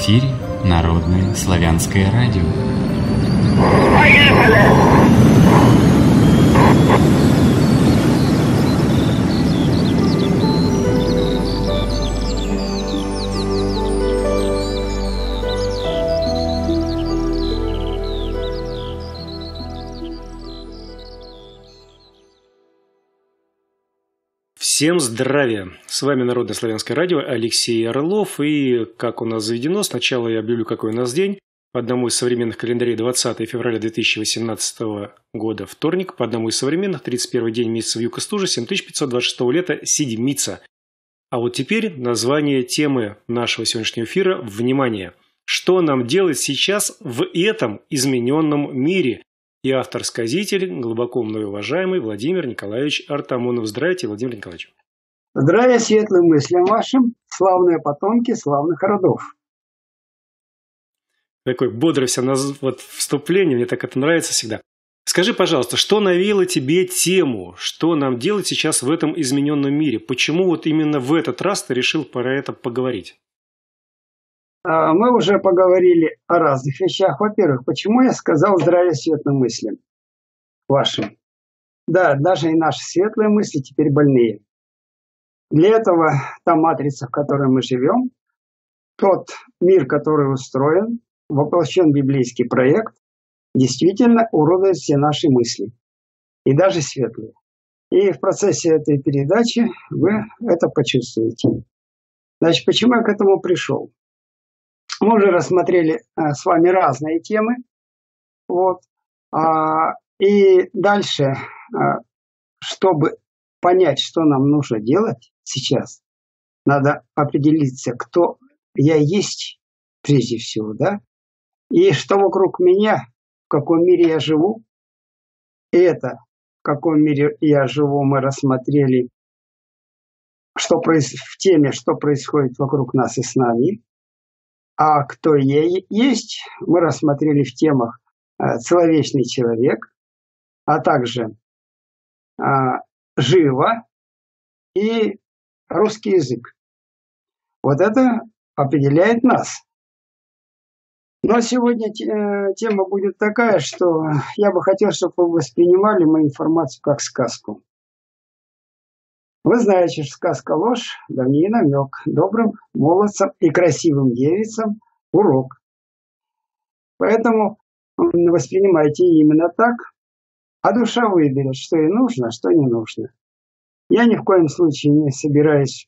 эфире Народное славянское радио. Всем здравия! С вами Народное славянское радио, Алексей Орлов. И, как у нас заведено, сначала я объявлю, какой у нас день. По одному из современных календарей 20 февраля 2018 года вторник, по одному из современных 31 день месяца вьюга стужи 7526 лета седмица. А вот теперь название темы нашего сегодняшнего эфира. Внимание! Что нам делать сейчас в этом измененном мире? И автор-сказитель, глубоко мной уважаемый Владимир Николаевич Артамонов. Здравствуйте, Владимир Николаевич. Здравия светлым мыслям вашим, славные потомки славных родов. Такое бодрое вот вступление, мне так это нравится всегда. Скажи, пожалуйста, что навеяло тебе тему, что нам делать сейчас в этом измененном мире? Почему вот именно в этот раз ты решил про это поговорить? Мы уже поговорили о разных вещах. Во-первых, почему я сказал здравия светлым мыслям вашим? Да, даже и наши светлые мысли теперь больные. Для этого та матрица, в которой мы живем, тот мир, который устроен, воплощен библейский проект, действительно уродует все наши мысли. И даже светлые. И в процессе этой передачи вы это почувствуете. Значит, почему я к этому пришел? Мы уже рассмотрели с вами разные темы. Вот. И дальше, чтобы понять, что нам нужно делать сейчас, надо определиться, кто я есть прежде всего, да? И что вокруг меня, в каком мире я живу. И это, в каком мире я живу, мы рассмотрели в теме, что происходит вокруг нас и с нами. А кто я есть, мы рассмотрели в темах «Человечный человек», а также «Живо» и «Русский язык». Вот это определяет нас. Но сегодня тема будет такая, что я бы хотел, чтобы вы воспринимали мою информацию как сказку. Вы знаете, что сказка ложь, да не намек. Добрым молодцам и красивым девицам урок. Поэтому воспринимайте именно так, а душа выберет, что ей нужно, а что не нужно. Я ни в коем случае не собираюсь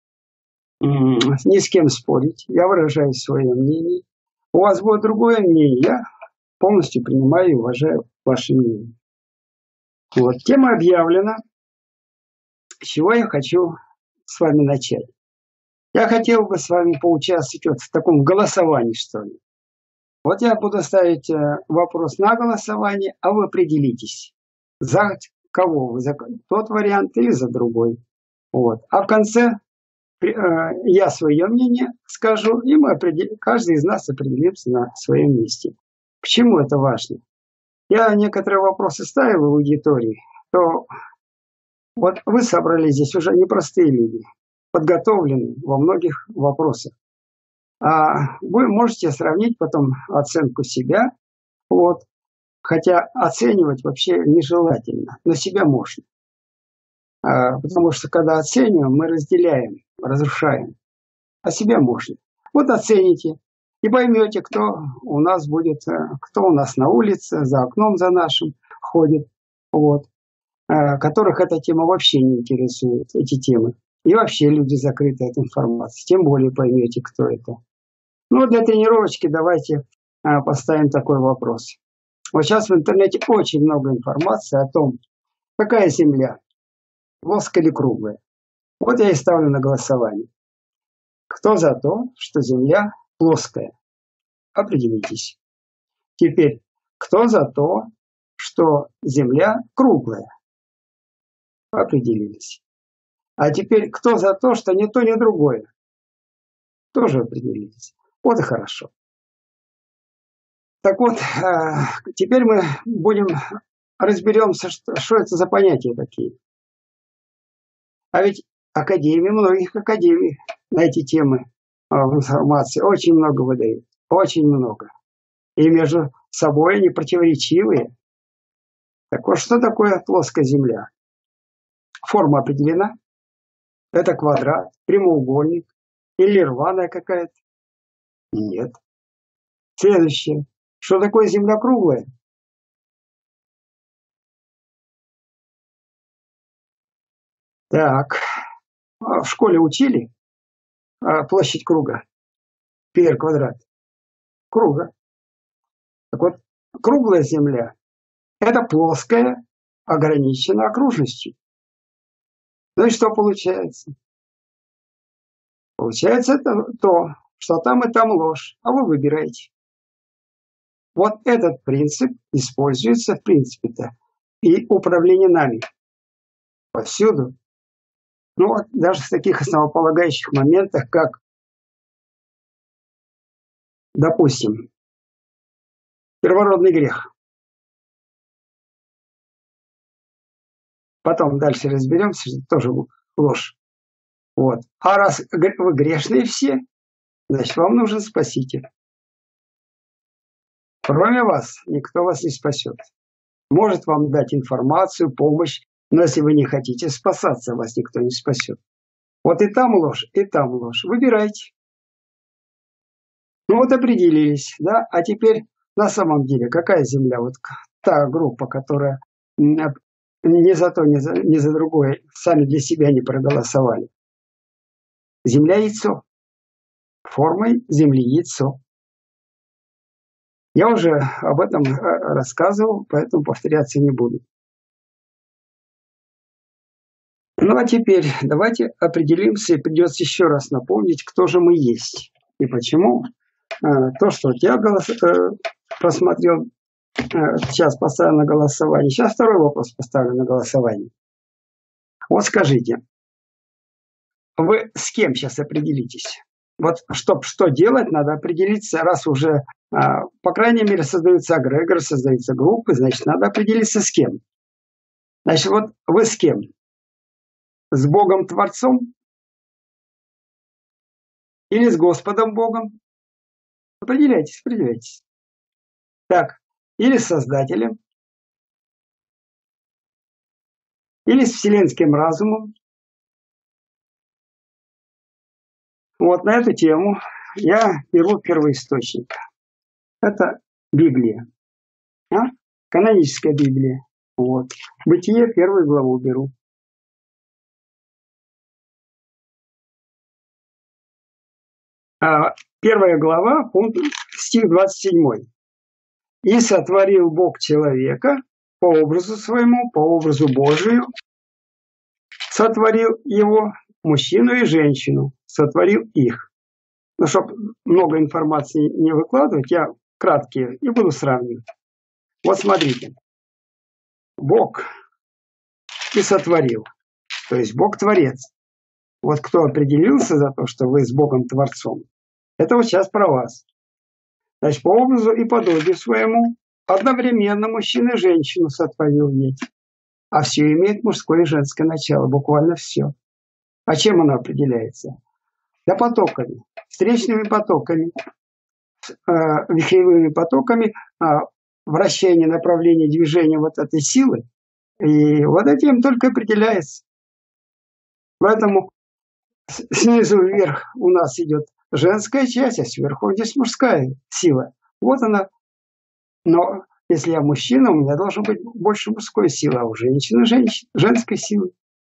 ни с кем спорить. Я выражаю свое мнение. У вас будет другое мнение. Я полностью принимаю и уважаю ваше мнение. Вот, тема объявлена. С чего я хочу с вами начать? Я хотел бы с вами поучаствовать вот в таком голосовании, что ли. Вот я буду ставить вопрос на голосование, а вы определитесь, за кого вы, за тот вариант или за другой. Вот. А в конце я свое мнение скажу, и каждый из нас определится на своем месте. Почему это важно? Я некоторые вопросы ставил в аудитории, то вот вы собрались здесь уже непростые люди, подготовленные во многих вопросах. А вы можете сравнить потом оценку себя, вот, хотя оценивать вообще нежелательно, но себя можно. Потому что когда оцениваем, мы разделяем, разрушаем, а себя можно. Вот оцените и поймете, кто у нас будет, кто у нас на улице, за окном за нашим ходит, вот. Которых эта тема вообще не интересует, эти темы. И вообще люди закрыты от информации. Тем более поймете, кто это. Ну, для тренировочки давайте поставим такой вопрос. Вот сейчас в интернете очень много информации о том, какая Земля, плоская или круглая. Вот я и ставлю на голосование. Кто за то, что Земля плоская? Определитесь. Теперь, кто за то, что Земля круглая? Определились. А теперь, кто за то, что ни то, ни другое? Тоже определились. Вот и хорошо. Так вот, теперь мы разберемся, что это за понятия такие. А ведь многих академий на эти темы информации очень много выдают. Очень много. И между собой они противоречивые. Так вот, что такое плоская Земля? Форма определена. Это квадрат, прямоугольник или рваная какая-то? Нет. Следующее. Что такое Земля круглая? Так. В школе учили площадь круга? Пи квадрат. Круга. Так вот, круглая Земля – это плоская, ограниченная окружностью. Ну и что получается? Получается это то, что там и там ложь, а вы выбираете. Вот этот принцип используется в принципе-то и управление нами повсюду. Ну вот даже в таких основополагающих моментах, как, допустим, первородный грех. Потом дальше разберемся, что тоже ложь. Вот. А раз вы грешные все, значит, вам нужен Спаситель. Кроме вас никто вас не спасет. Может вам дать информацию, помощь, но если вы не хотите спасаться, вас никто не спасет. Вот и там ложь, и там ложь. Выбирайте. Ну вот определились, да? А теперь на самом деле какая Земля? Вот та группа, которая ни за то, ни за другое сами для себя не проголосовали. Земля яйцо. Формой Земли яйцо. Я уже об этом рассказывал, поэтому повторяться не буду. Ну а теперь давайте определимся, и придется еще раз напомнить, кто же мы есть и почему. То, что я просмотрел, сейчас поставил на голосование. Сейчас второй вопрос поставлю на голосование. Вот скажите, вы с кем сейчас определитесь? Вот чтобы что делать, надо определиться, раз уже, по крайней мере, создаются эгрегоры, создаются группы, значит, надо определиться с кем. Значит, вот вы с кем? С Богом Творцом? Или с Господом Богом? Определяйтесь, определяйтесь. Так, или с Создателем, или с Вселенским разумом. Вот на эту тему я беру первоисточник. Это Библия. Каноническая Библия. Вот. Бытие, первую главу беру. Первая глава, пункт, стих 27. «И сотворил Бог человека по образу своему, по образу Божию, сотворил его, мужчину и женщину, сотворил их». Ну, чтобы много информации не выкладывать, я краткие и буду сравнивать. Вот смотрите. Бог и сотворил. То есть Бог Творец. Вот кто определился за то, что вы с Богом Творцом, это вот сейчас про вас. Значит, по образу и подобию своему одновременно мужчину и женщину сотворил ведь. А все имеет мужское и женское начало, буквально все. А чем оно определяется? Да потоками, встречными потоками, вихревыми потоками, вращение, направление движения вот этой силы. И вот этим только определяется. Поэтому снизу вверх у нас идет женская часть, а сверху здесь мужская сила. Вот она. Но если я мужчина, у меня должно быть больше мужской силы, а у женщины женской силы.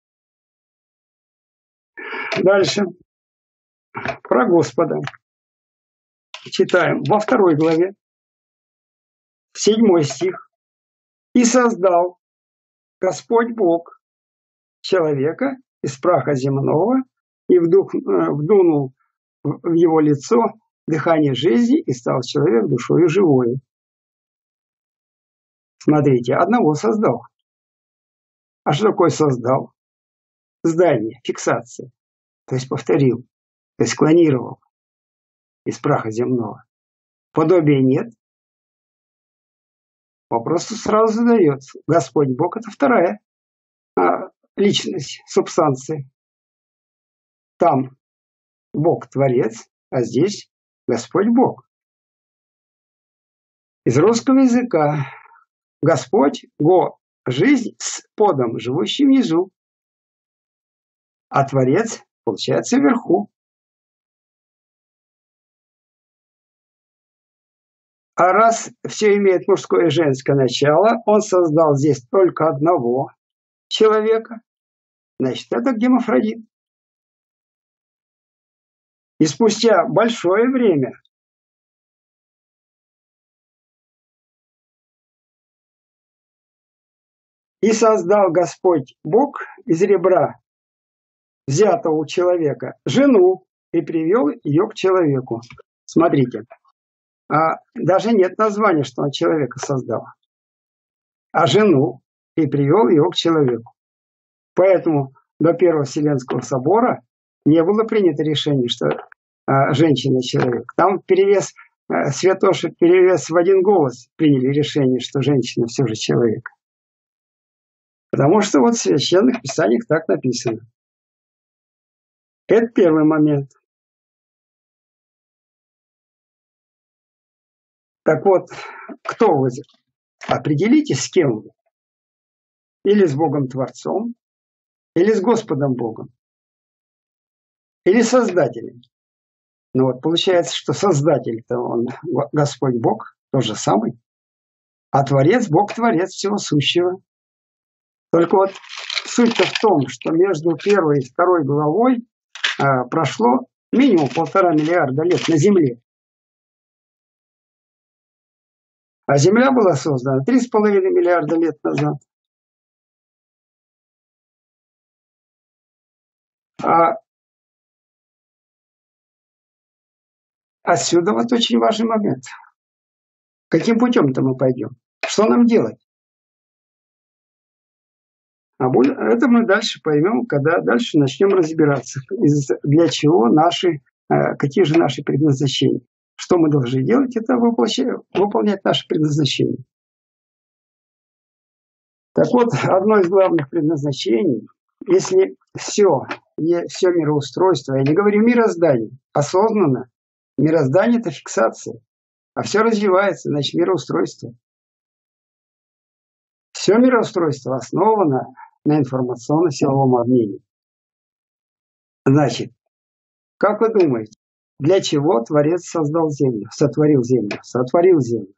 Дальше. Про Господа. Читаем во 2 главе, 7 стих. «И создал Господь Бог человека из праха земного и вдунул в его лицо дыхание жизни, и стал человек душою живой». Смотрите, одного создал. А что такое создал? Здание, фиксация. То есть повторил, то есть клонировал из праха земного. Подобия нет. Вопрос сразу задается. Господь Бог – это вторая личность, субстанция. Там Бог Творец, а здесь Господь Бог. Из русского языка Господь, Го, жизнь с подом, живущий внизу, а Творец, получается, вверху. А раз все имеет мужское и женское начало, он создал здесь только одного человека, значит, это гермафродит. И спустя большое время и создал Господь Бог из ребра, взятого у человека, жену, и привел ее к человеку. Смотрите, даже нет названия, что он человека создал, а жену, и привел ее к человеку. Поэтому до Первого Вселенского собора не было принято решение, что женщина – человек. Там перевес, святоши перевес в один голос приняли решение, что женщина все же человек. Потому что вот в священных писаниях так написано. Это первый момент. Так вот, кто вы? Определитесь, с кем вы. Или с Богом Творцом, или с Господом Богом, или Создателем. Ну вот получается, что Создатель-то он Господь Бог, тот же самый, а Творец Бог Творец всего сущего. Только вот суть-то в том, что между первой и второй главой прошло минимум 1,5 миллиарда лет на Земле. А Земля была создана 3,5 миллиарда лет назад. Отсюда вот очень важный момент. Каким путем-то мы пойдем? Что нам делать? Это мы дальше поймем, когда дальше начнем разбираться, для чего какие же наши предназначения. Что мы должны делать, это выполнять наше предназначение. Так вот, одно из главных предназначений, если все мироустройство, я не говорю мироздание, осознанно, мироздание – это фиксация, а все развивается, значит, мироустройство. Все мироустройство основано на информационно-силовом обмене. Значит, как вы думаете, для чего Творец создал Землю, сотворил Землю?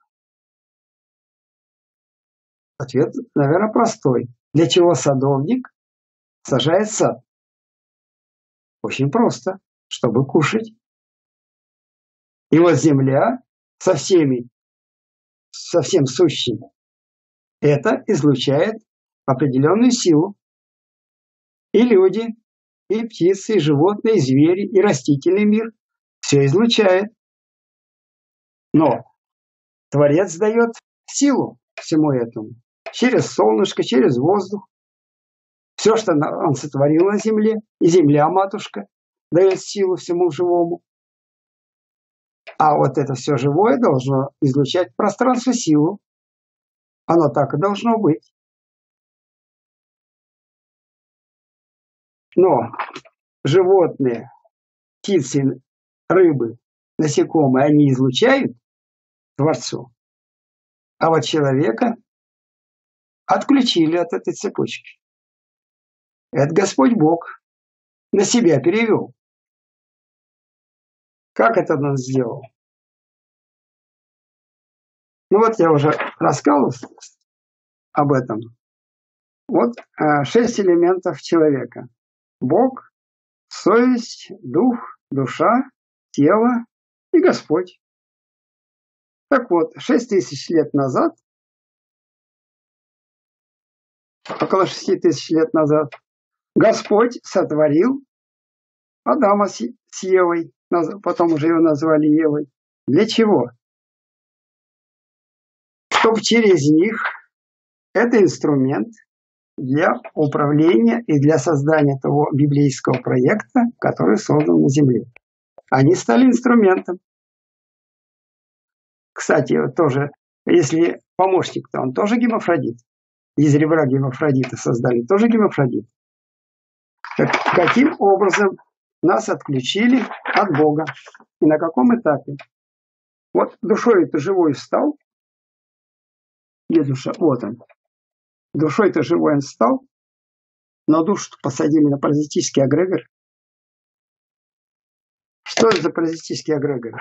Ответ, наверное, простой. Для чего садовник сажает сад? Очень просто, чтобы кушать. И вот Земля со всем сущим, это излучает определенную силу. И люди, и птицы, и животные, и звери, и растительный мир все излучает. Но Творец дает силу всему этому. Через солнышко, через воздух. Все, что он сотворил на земле, и земля, матушка, дает силу всему живому. А вот это все живое должно излучать в пространство силу. Оно так и должно быть. Но животные, птицы, рыбы, насекомые, они излучают Творцу. А вот человека отключили от этой цепочки. Это Господь Бог на себя перевел. Как это он сделал? Ну вот я уже рассказывал об этом. Вот 6 элементов человека. Бог, совесть, дух, душа, тело и Господь. Так вот, 6000 лет назад, около 6000 лет назад, Господь сотворил Адама с Евой, потом уже его назвали Евой. Для чего? Чтобы через них, это инструмент для управления и для создания того библейского проекта, который создан на земле. Они стали инструментом. Кстати, вот тоже, если помощник-то, он тоже гермафродит. Из ребра гермафродита создали, тоже гермафродит. Каким образом нас отключили от Бога? и на каком этапе. Вот душой-то живой встал. Где душа? Вот он. Душой-то живой он встал, но душу посадили на паразитический эгрегор. Что это за паразитический эгрегор?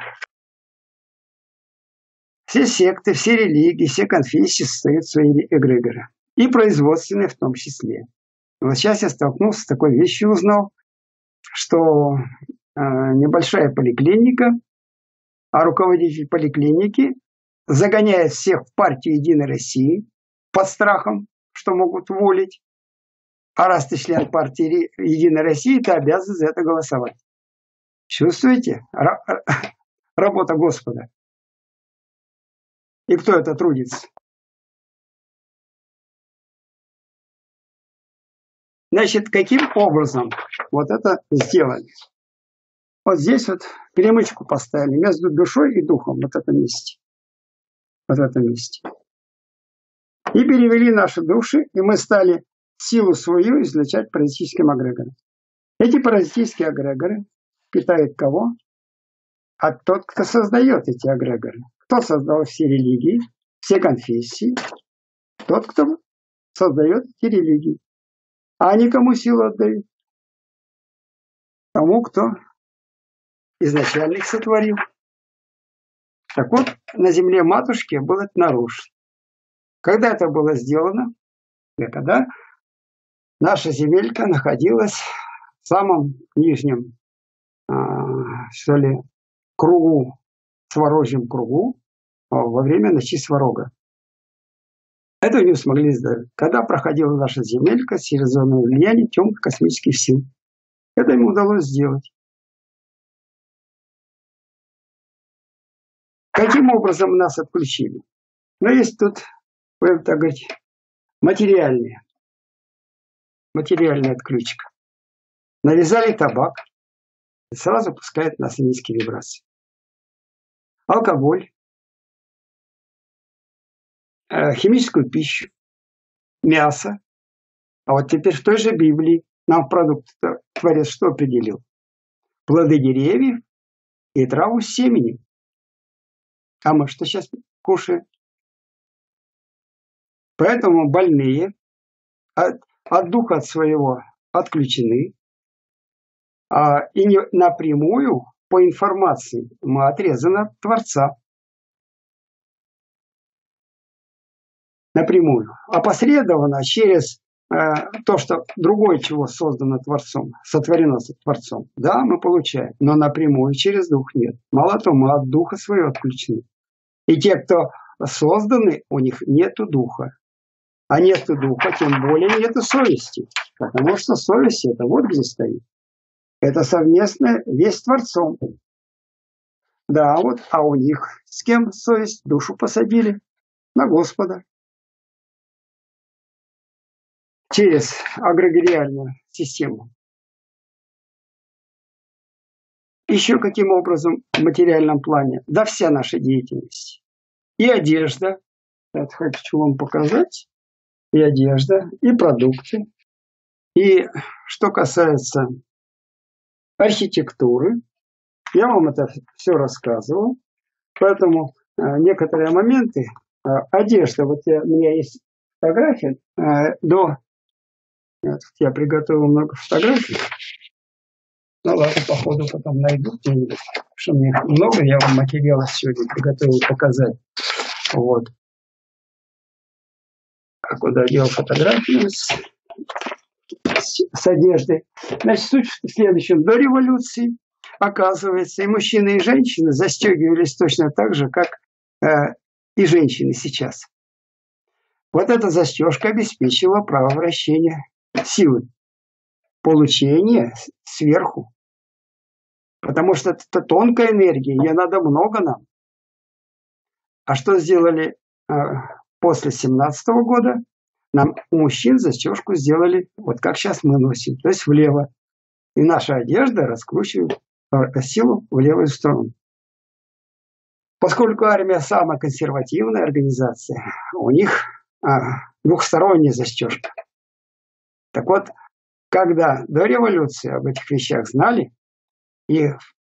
Все секты, все религии, все конфессии состоят в свои эгрегоры. И производственные в том числе. Вот сейчас я столкнулся с такой вещью, узнал, что небольшая поликлиника, а руководитель поликлиники загоняет всех в партию Единой России под страхом, что могут уволить. А раз ты член партии Единой России, ты обязан за это голосовать. Чувствуете? Работа Господа. И кто это трудится? Значит, каким образом вот это сделали? Вот здесь вот перемычку поставили между душой и духом, вот в этом месте. Вот в этом месте. И перевели наши души, и мы стали силу свою излучать паразитическим эгрегором. Эти паразитические эгрегоры питают кого? А тот, кто создает эти эгрегоры. Кто создал все религии, все конфессии? Тот, кто создает эти религии. А они кому силу отдают? Тому, кто изначально их сотворил. Так вот, на земле матушки было это нарушено. Когда это было сделано? Когда наша земелька находилась в самом нижнем, что ли, кругу, сварожьем кругу, во время ночи сварога. Это не смогли сделать. Когда проходила наша земелька через зону влияния темных космических сил. Это им удалось сделать. Каким образом нас отключили? Ну, есть тут, будем так говорить, материальная отключка. Навязали табак, и сразу пускает нас в низкие вибрации. Алкоголь, химическую пищу, мясо. А вот теперь в той же Библии нам продукт Творец что определил? Плоды деревьев и траву с семенем. А мы что сейчас кушаем? Поэтому больные от духа от своего отключены. И не напрямую по информации мы отрезаны от Творца. Напрямую. Опосредованно через то, что другое чего создано Творцом, сотворено Творцом. Да, мы получаем, но напрямую через дух нет. Мало того, мы от духа своего отключены. И те, кто созданы, у них нету духа. А нету духа, тем более нету совести. Потому что совесть это вот где стоит. Это совместная весть с Творцом. Да, вот, а у них с кем совесть? Душу посадили на Господа. Через эгрегориальную систему. Еще каким образом в материальном плане? Да вся наша деятельность. И одежда. Это хочу вам показать. И одежда, и продукты. И что касается архитектуры, я вам это все рассказывал. Поэтому некоторые моменты, одежда, вот у меня есть фотография я приготовил много фотографий. Ну ладно, походу потом найду где-нибудь. Потому что мне их много, я вам материалов сегодня приготовил показать. Вот. А куда делал фотографию с одеждой? Значит, суть в следующем. До революции, оказывается, и мужчины, и женщины застегивались точно так же, как и женщины сейчас. Вот эта застежка обеспечивала право вращения силы, получение сверху. Потому что это тонкая энергия, ее надо много нам. А что сделали после 17-го года? Нам у мужчин застежку сделали, вот как сейчас мы носим, то есть влево. И наша одежда раскручивает силу в левую сторону. Поскольку армия самая консервативная организация, у них двухсторонняя застежка. Так вот, когда до революции об этих вещах знали, и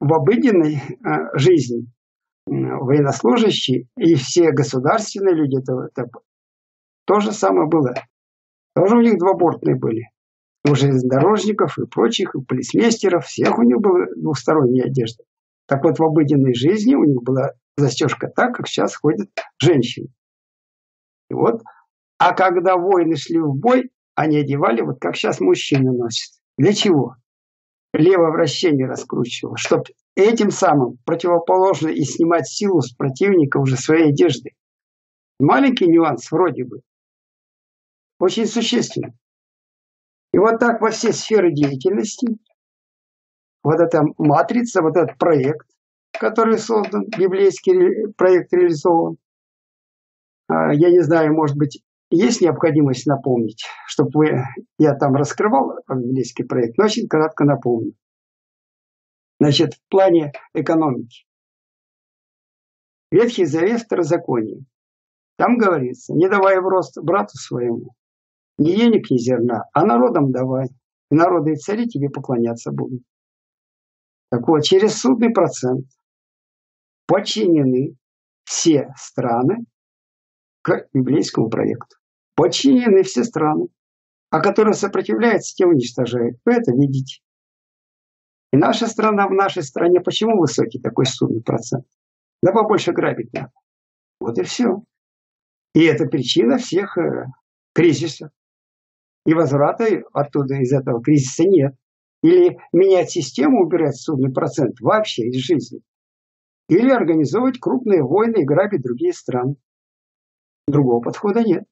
в обыденной жизни военнослужащие и все государственные люди, это то же самое было. Тоже у них двубортные были. У железнодорожников и прочих, и полицмейстеров, всех у них была двухсторонняя одежда. Так вот, в обыденной жизни у них была застежка так, как сейчас ходят женщины. И вот, а когда воины шли в бой, они одевали вот как сейчас мужчины носят. Для чего? Левое вращение раскручивало, чтобы этим самым противоположно и снимать силу с противника уже своей одежды. Маленький нюанс вроде бы. Очень существенно. И вот так во все сферы деятельности, вот эта матрица, вот этот проект, который создан, библейский проект реализован. Я не знаю, может быть, есть необходимость напомнить, чтобы я там раскрывал библейский проект, но очень кратко напомню. Значит, в плане экономики. Ветхий Завет, Второзаконие. Там говорится, не давай в рост брату своему, ни денег, ни зерна, а народам давай. И народы и цари тебе поклоняться будут. Так вот, через судный процент подчинены все страны к библейскому проекту. Подчинены все страны, а которые сопротивляются, те уничтожают. Вы это видите. И наша страна, в нашей стране, почему высокий такой судный процент? Да побольше грабить надо. Вот и все. И это причина всех кризисов. И возврата оттуда, из этого кризиса нет. Или менять систему, убирать судный процент вообще из жизни. Или организовывать крупные войны и грабить другие страны. Другого подхода нет.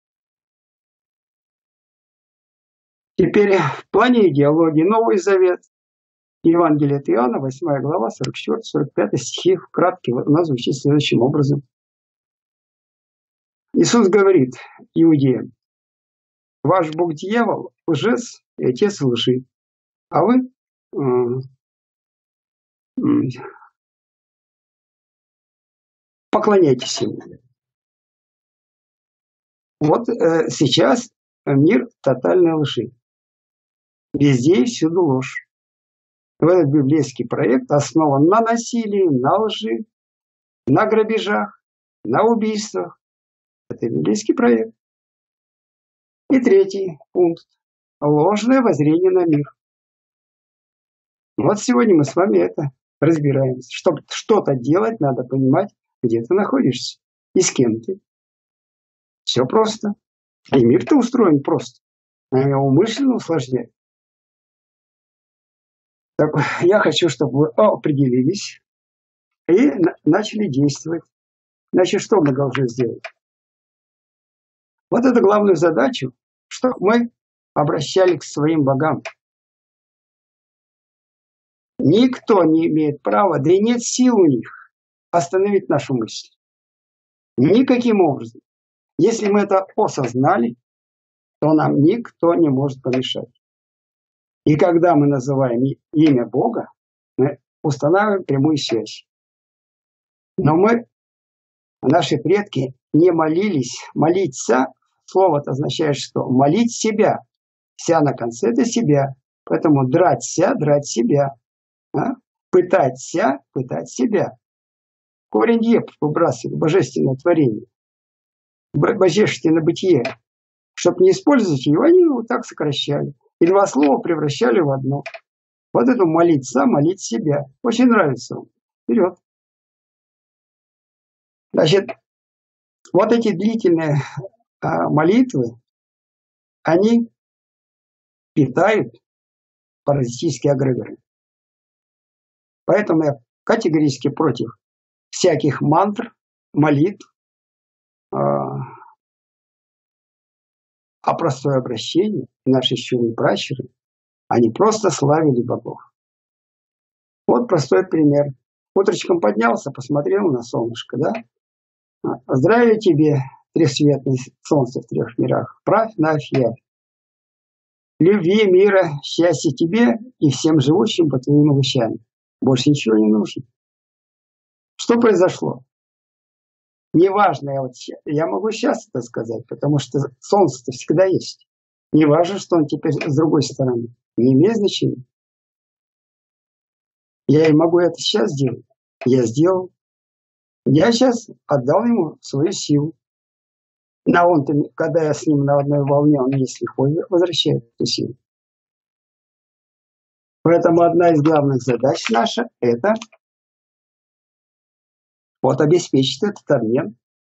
Теперь в плане идеологии Новый Завет. Евангелие от Иоанна, 8 глава, 44-45 стихи, вкратке у нас звучит следующим образом. Иисус говорит иудеям: ваш Бог дьявол, лжец и отец лжи, а вы поклоняйтесь ему. Вот сейчас мир тотальной лжи. Везде и всюду ложь. Этот библейский проект основан на насилии, на лжи, на грабежах, на убийствах. Это библейский проект. И третий пункт. Ложное воззрение на мир. Вот сегодня мы с вами это разбираемся. Чтобы что-то делать, надо понимать, где ты находишься и с кем ты. Все просто. И мир-то устроен просто. А его умышленно усложняют. Так, я хочу, чтобы вы определились и начали действовать. Значит, что мы должны сделать? Вот эту главную задачу, чтобы мы обращались к своим богам. Никто не имеет права, да и нет сил у них остановить нашу мысль. Никаким образом. Если мы это осознали, то нам никто не может помешать. И когда мы называем имя Бога, мы устанавливаем прямую связь. Но наши предки не молились. Молиться, слово это означает что? Молить себя. Вся на конце это себя. Поэтому драть себя. Пытать себя. Корень еп выбрасывает божественное творение. Божественное бытие. Чтобы не использовать его, они его так сокращали. И два слова превращали в одно. Вот это молиться, молить себя. Очень нравится вам. Вперед. Значит, вот эти длительные молитвы, они питают паразитические эгрегоры. Поэтому я категорически против всяких мантр, молитв, а простое обращение. Наши щуры и пращуры, они просто славили богов. Вот простой пример. Утречком поднялся, посмотрел на солнышко, да? Здравия тебе, трехцветное солнце в трех мирах. Правь, навь, явь. Любви, мира, счастья тебе и всем живущим по твоим обещаниям. Больше ничего не нужно. Что произошло? Неважно, я могу сейчас это сказать, потому что солнце-то всегда есть. Не важно, что он теперь с другой стороны. Не имеет значения. Я и могу это сейчас сделать. Я сделал. Я сейчас отдал ему свою силу. А он-то, когда я с ним на одной волне, он, если ходит, возвращает эту силу. Поэтому одна из главных задач наша – это вот обеспечить этот обмен.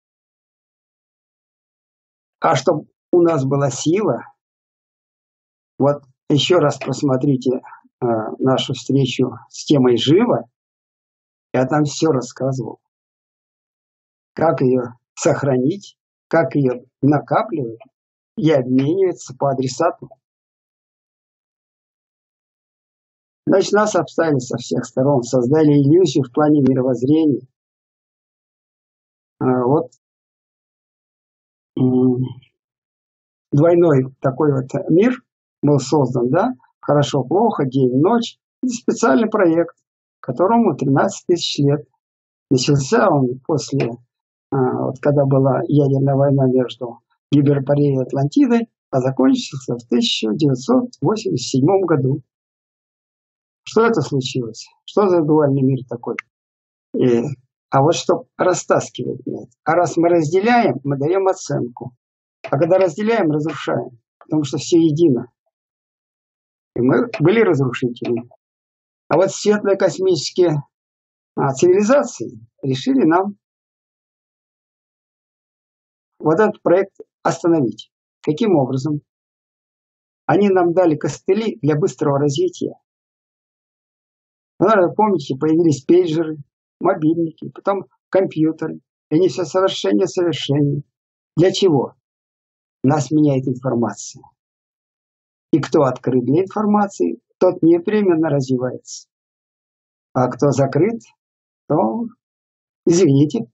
А чтобы у нас была сила, вот еще раз просмотрите нашу встречу с темой «Живо». Я там все рассказывал. Как ее сохранить, как ее накапливать и обмениваться по адресату. Значит, нас обставили со всех сторон, создали иллюзию в плане мировоззрения. Вот двойной такой вот мир был создан, да? Хорошо-плохо, день-ночь. Это специальный проект, которому 13 тысяч лет. Начался он после, вот когда была ядерная война между Гипербореей и Атлантидой, а закончился в 1987 году. Что это случилось? Что за дуальный мир такой? А вот чтобы растаскивать нет. А раз мы разделяем, мы даем оценку. А когда разделяем, разрушаем. Потому что все едино. И мы были разрушителями. А вот светлые космические цивилизации решили нам вот этот проект остановить. Каким образом? Они нам дали костыли для быстрого развития. Вы помните, появились пейджеры, мобильники, потом компьютеры. И они все совершеннее. Для чего? Нас меняет информация. И кто открыт для информации, тот непременно развивается. А кто закрыт, то извините.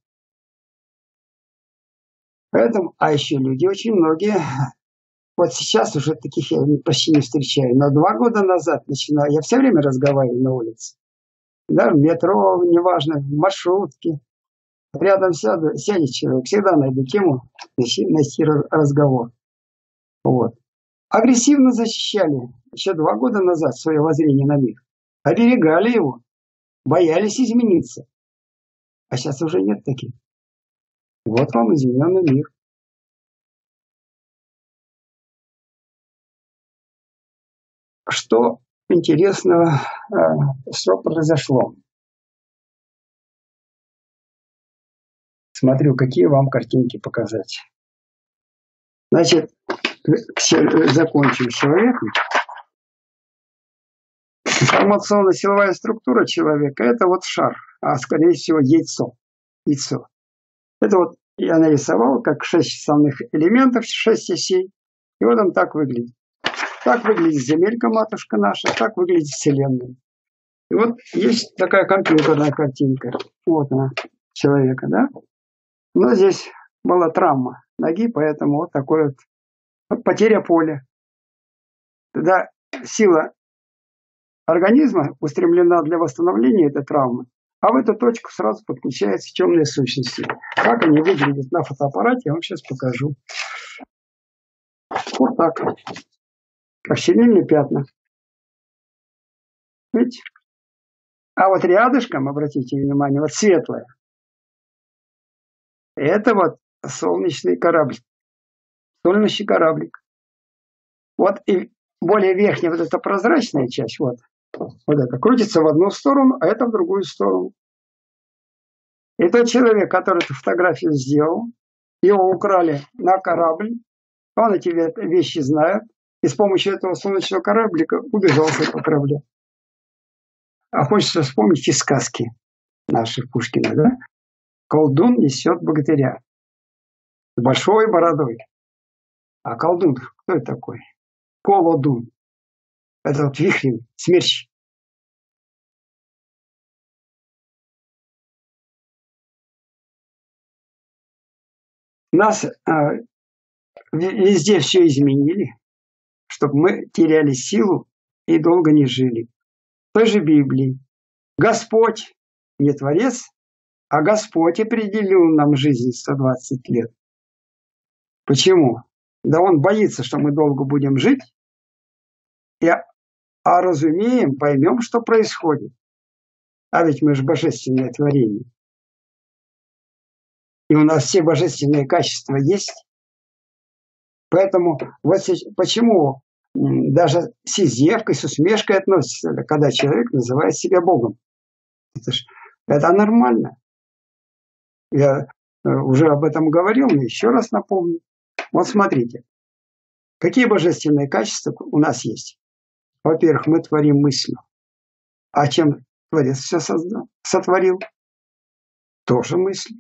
Поэтому, а еще люди очень многие, вот сейчас уже таких я почти не встречаю, но 2 года назад начинаю, я все время разговариваю на улице. Да, в метро, неважно, в маршрутке. Рядом сядет человек, всегда найду тему, найти разговор. Вот. Агрессивно защищали еще 2 года назад свое воззрение на мир. Оберегали его, боялись измениться. А сейчас уже нет таких. Вот вам измененный мир. Что интересного, что произошло? Смотрю, какие вам картинки показать. Значит, закончим с человеком. Информационно-силовая структура человека – это вот шар, а скорее всего яйцо. Это вот я нарисовал как 6 основных элементов, 6 осей. И вот он так выглядит. Так выглядит земелька, матушка наша, так выглядит Вселенная. И вот есть такая компьютерная картинка. Вот она, человека, да? Но здесь была травма ноги, поэтому вот такой вот потеря поля. Тогда сила организма устремлена для восстановления этой травмы, а в эту точку сразу подключаются темные сущности. Как они выглядят на фотоаппарате, я вам сейчас покажу. Вот так. Как чернильные пятна. Видите? А вот рядышком, обратите внимание, вот светлое. Это вот солнечный кораблик. Солнечный кораблик. Вот и более верхняя вот эта прозрачная часть, вот это крутится в одну сторону, а это в другую сторону. И тот человек, который эту фотографию сделал, его украли на корабль, он эти вещи знает, и с помощью этого солнечного кораблика убежал с этого корабля. А хочется вспомнить из сказки наших Пушкина, да? Колдун несет богатыря с большой бородой. А колдун, кто это такой? Колодун. Это вот Вихрин, смерч. Нас везде все изменили, чтобы мы теряли силу и долго не жили. В той же Библии Господь не творец, а Господь определил нам жизнь 120 лет. Почему? Да он боится, что мы долго будем жить, а разумеем, поймем, что происходит. А ведь мы же божественное творение. И у нас все божественные качества есть. Поэтому вот почему даже с издевкой, с усмешкой относятся, когда человек называет себя Богом. Это нормально. Я уже об этом говорил, но еще раз напомню. Вот смотрите, какие божественные качества у нас есть. Во-первых, мы творим мыслью. А чем Творец все сотворил? Тоже мысль.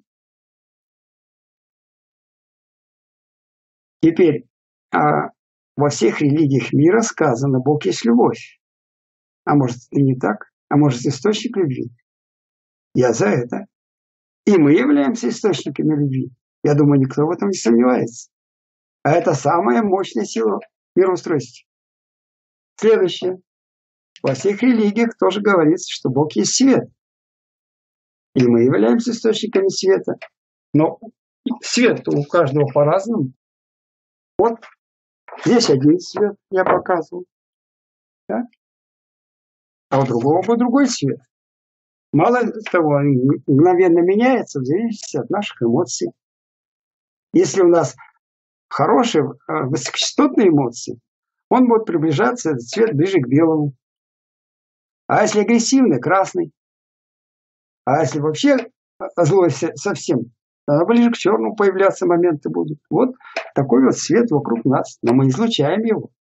Теперь, во всех религиях мира сказано, Бог есть любовь. А может, и не так? А может, источник любви? Я за это. И мы являемся источниками любви. Я думаю, никто в этом не сомневается. А это самая мощная сила мироустройства. Следующее. Во всех религиях тоже говорится, что Бог есть свет. И мы являемся источниками света. Но свет у каждого по-разному. Вот здесь один свет я показывал. Да? А у другого будет другой свет. Мало того, мгновенно меняется в зависимости от наших эмоций. Если у нас хорошие, высокочастотные эмоции, он будет приближаться, этот цвет ближе к белому. А если агрессивный, красный. А если вообще злой совсем, тогда ближе к черному появляться моменты будут. Вот такой вот свет вокруг нас, но мы излучаем его.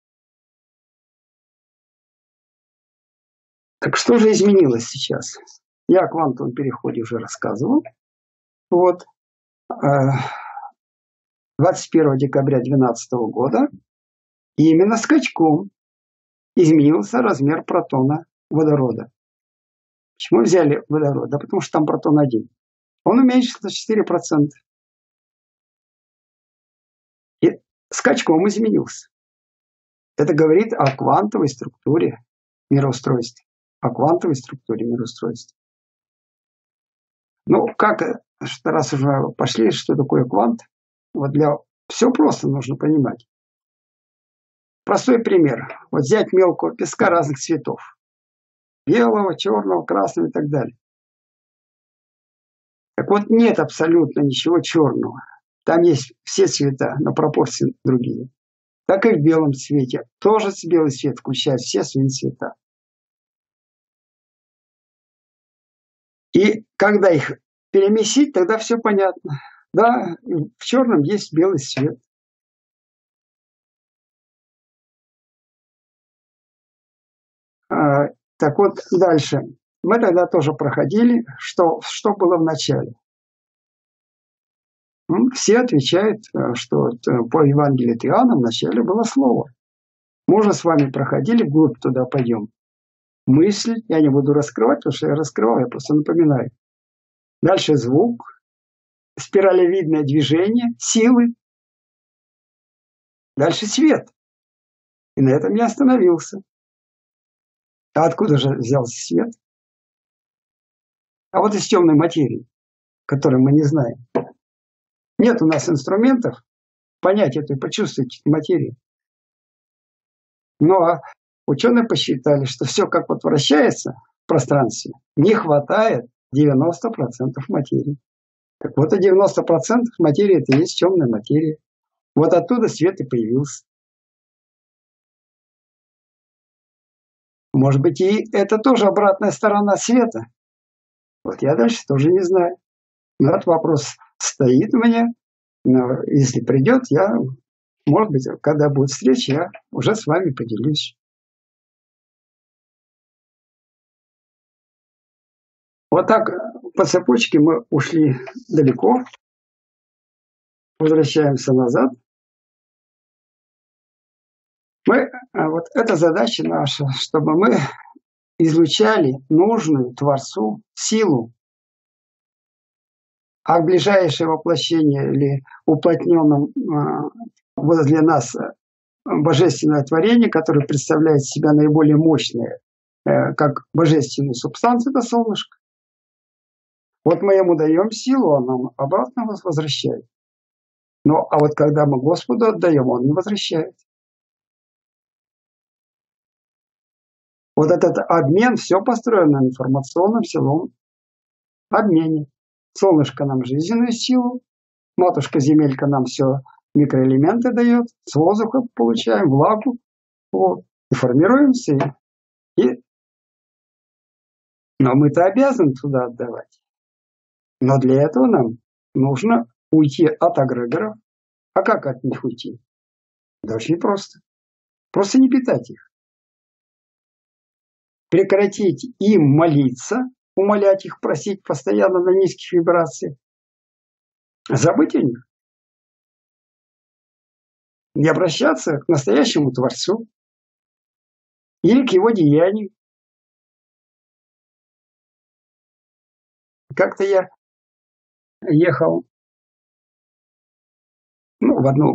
Так что же изменилось сейчас? Я о квантовом переходе уже рассказывал. Вот. 21 декабря 2012 года именно скачком изменился размер протона водорода. Почему взяли водород? Да потому что там протон один. Он уменьшился на 4%. И скачком изменился. Это говорит о квантовой структуре мироустройства. О квантовой структуре мироустройства. Ну, раз уже пошли, что такое квант, вот все просто нужно понимать. Простой пример. Вот взять мелкого песка разных цветов. Белого, черного, красного и так далее. Так вот, нет абсолютно ничего черного. Там есть все цвета, но пропорции другие. Так и в белом цвете. Тоже белый цвет включает все свои цвета. И когда их перемесить, тогда все понятно. Да, в черном есть белый цвет. Так вот, дальше. Мы тогда тоже проходили, что было в начале. Все отвечают, что по Евангелию от Иоанна в начале было слово. Мы уже с вами проходили, вглубь туда пойдем. Мысль, я не буду раскрывать, потому что я раскрываю, я просто напоминаю. Дальше звук, спиралевидное движение, силы. Дальше свет. И на этом я остановился. А откуда же взялся свет? А вот из темной материи, которую мы не знаем. Нет у нас инструментов понять эту и почувствовать эту материю. Но ученые посчитали, что все как вот вращается в пространстве, не хватает 90% материи. Так вот, 90% материи это и есть темная материя. Вот оттуда свет и появился. Может быть, и это тоже обратная сторона света. Вот я дальше тоже не знаю. Но этот вопрос стоит у меня. Но если придет, может быть, когда будет встреча, я уже с вами поделюсь. Вот так по цепочке мы ушли далеко. Возвращаемся назад. Вот эта задача наша, чтобы мы излучали нужную Творцу силу. А ближайшее воплощение или уплотненном возле нас божественное творение, которое представляет себя наиболее мощное, как божественную субстанцию, это солнышко. Вот мы ему даем силу, он нам обратно нас возвращает. А вот когда мы Господу отдаем, он не возвращает. Вот этот обмен, все построено на информационном силовом обмене. Солнышко нам жизненную силу, матушка-земелька нам все микроэлементы дает, с воздуха получаем влагу, вот, и формируемся. Но мы-то обязаны туда отдавать. Но для этого нам нужно уйти от эгрегоров. А как от них уйти? Да очень просто. Просто не питать их. Прекратить им молиться, умолять их, просить постоянно на низких вибрациях. Забыть о них. И обращаться к настоящему Творцу или к его деянию. Как-то ехал в одну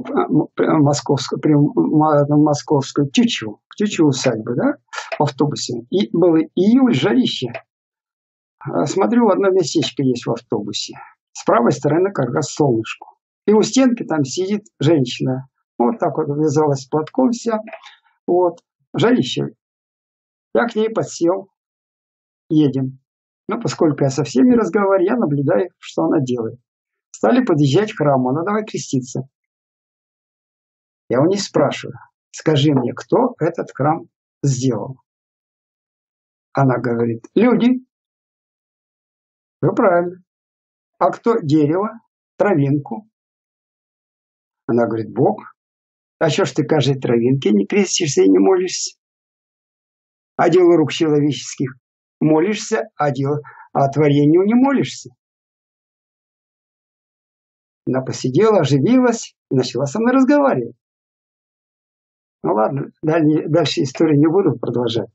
московскую Тючу усадьбу, да, в автобусе. И был июль, жарище. Смотрю, одно местечко есть в автобусе. С правой стороны как раз солнышко. И у стенки там сидит женщина. Вот так вот вязалась платком вся. Вот. Жарище. Я к ней подсел. Едем. Но поскольку я со всеми разговариваю, я наблюдаю, что она делает. Стали подъезжать к храму. Она давай креститься. Я у нее спрашиваю. Скажи мне, кто этот храм сделал? Она говорит, люди. Вы правильно. А кто дерево, травинку? Она говорит, Бог. А что ж ты каждой травинке не крестишься и не молишься? А делу рук человеческих молишься, а творению не молишься. Она посидела, оживилась и начала со мной разговаривать. Ну ладно, дальше историю не буду продолжать.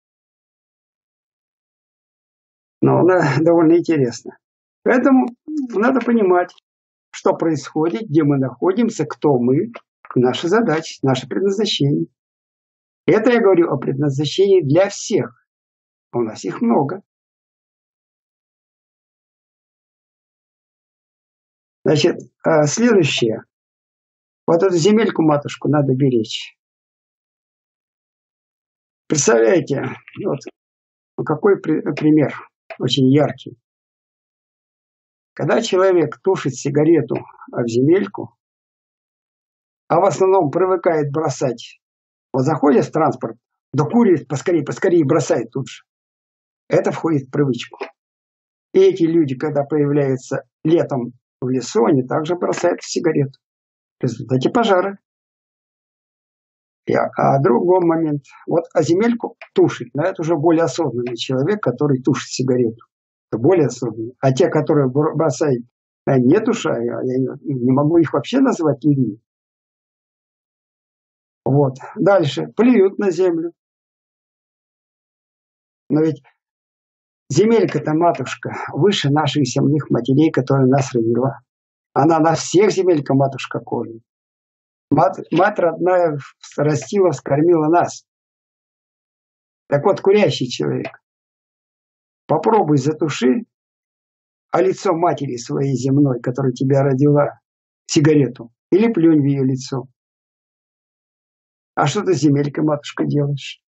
Но она довольно интересна. Поэтому надо понимать, что происходит, где мы находимся, кто мы, наши задачи, наше предназначение. Это я говорю о предназначении для всех. У нас их много. Значит, следующее. Вот эту земельку-матушку надо беречь. Представляете, вот какой пример, очень яркий. Когда человек тушит сигарету в земельку, а в основном привыкает бросать, вот заходит в транспорт, да курит поскорее бросает тут же. Это входит в привычку. И эти люди, когда появляются летом в лесу, они также бросают сигарету. В результате пожара. А другой момент. Вот земельку тушить, но это уже более осознанный человек, который тушит сигарету. Это более осознанный. А те, которые бросают не туша, я не могу их вообще назвать людьми. Вот. Дальше. Плюют на землю. Но ведь земелька-то, матушка, выше наших земных матерей, которые нас родила. Она на всех земелька, матушка, кормит. Мать родная растила, вскормила нас. Так вот, курящий человек, попробуй затуши, а лицо матери своей земной, которая тебя родила, сигарету, или плюнь в ее лицо. А что ты, земелька, матушка, делаешь?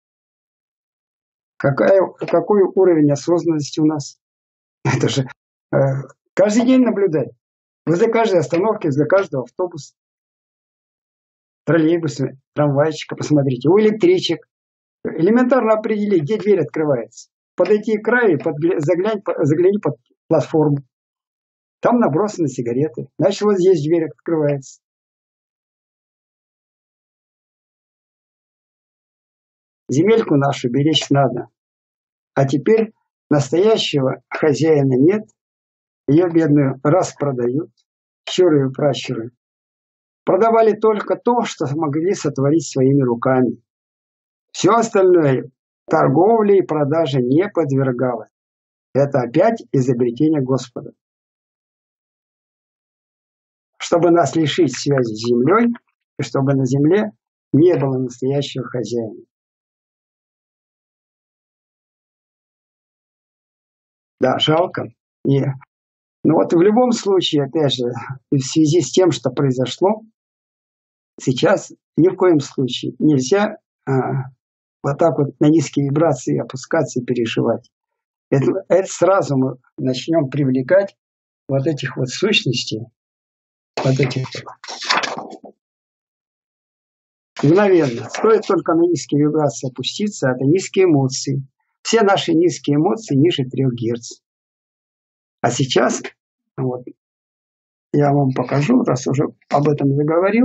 Какой уровень осознанности у нас? Это же каждый день наблюдать. Возле каждой остановки, возле каждого автобуса, троллейбуса, трамвайчика, посмотрите, у электричек. Элементарно определить, где дверь открывается. Подойти к краю, загляни под платформу. Там набросаны сигареты. Значит, вот здесь дверь открывается. Земельку нашу беречь надо. А теперь настоящего хозяина нет. Ее бедную раз продают. Щуры и пращуры. Продавали только то, что смогли сотворить своими руками. Все остальное торговле и продаже не подвергалось. Это опять изобретение Господа. Чтобы нас лишить связи с землей, и чтобы на земле не было настоящего хозяина. Да, жалко. Но вот в любом случае, опять же, в связи с тем, что произошло, сейчас ни в коем случае нельзя вот так вот на низкие вибрации опускаться и переживать. Это сразу мы начнем привлекать вот этих вот сущностей, вот этих мгновенно. Стоит только на низкие вибрации опуститься, это низкие эмоции. Все наши низкие эмоции ниже 3 Гц. А сейчас, вот, я вам покажу, раз уже об этом заговорил.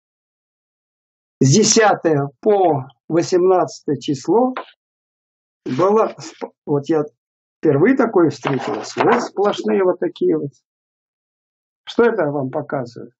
С 10 по 18 число было, вот я впервые такое встретилась, вот сплошные вот такие вот. Что это я вам показываю?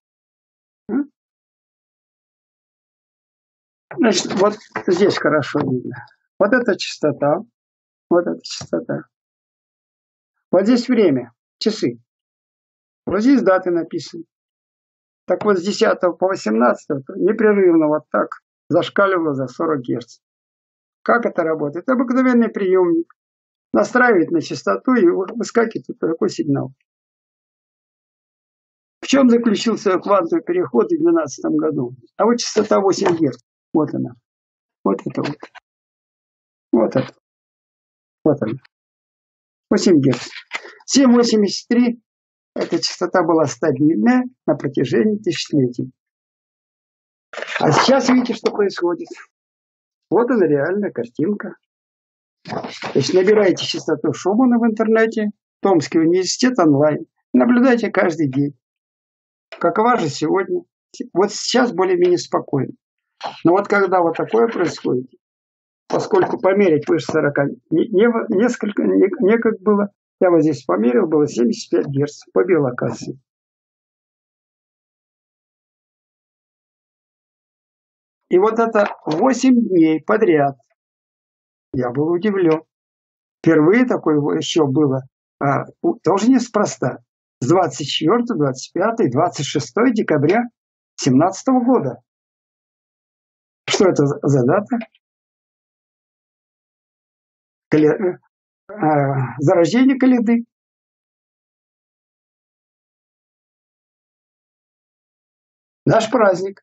Значит, вот здесь хорошо видно. Вот это частота, вот эта частота. Вот здесь время, часы. Вот здесь даты написаны. Так вот с 10 по 18 непрерывно вот так зашкаливало за 40 Гц. Как это работает? Это обыкновенный приемник. Настраивает на частоту и выскакивает вот такой сигнал. В чем заключился квантовый переход в 2012 году? А вот частота 8 Гц. Вот она. Вот это вот. Вот это. Вот она. 8 Гц. 7,83 эта частота была стабильная на протяжении тысячелетий. А сейчас видите, что происходит. Вот она реальная картинка. Значит, набираете частоту Шумана в интернете, Томский университет онлайн. Наблюдайте каждый день. Какова же сегодня? Вот сейчас более-менее спокойно. Но вот когда вот такое происходит, поскольку померить выше 40 некак было, я вот здесь померил, было 75 Гц по биолокации. И вот это 8 дней подряд. Я был удивлен. Впервые такое еще было, тоже неспроста. С 24, 25, 26 декабря 2017 года. Что это за дата? Зарождение Коляды. Наш праздник.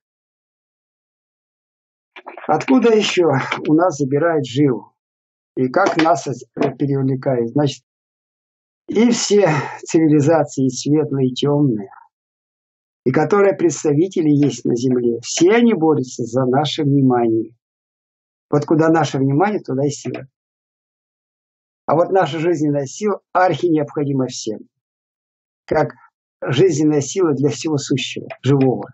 Откуда еще у нас забирают живу? И как нас перевлекает? Значит, и все цивилизации, светлые и темные, и которые представители есть на Земле, все они борются за наше внимание. Вот куда наше внимание, туда и сила. А вот наша жизненная сила архи необходима всем. Как жизненная сила для всего сущего, живого.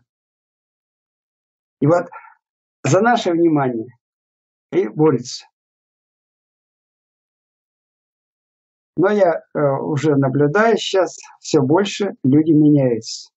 И вот за наше внимание и борются. Но я уже наблюдаю сейчас, все больше люди меняются.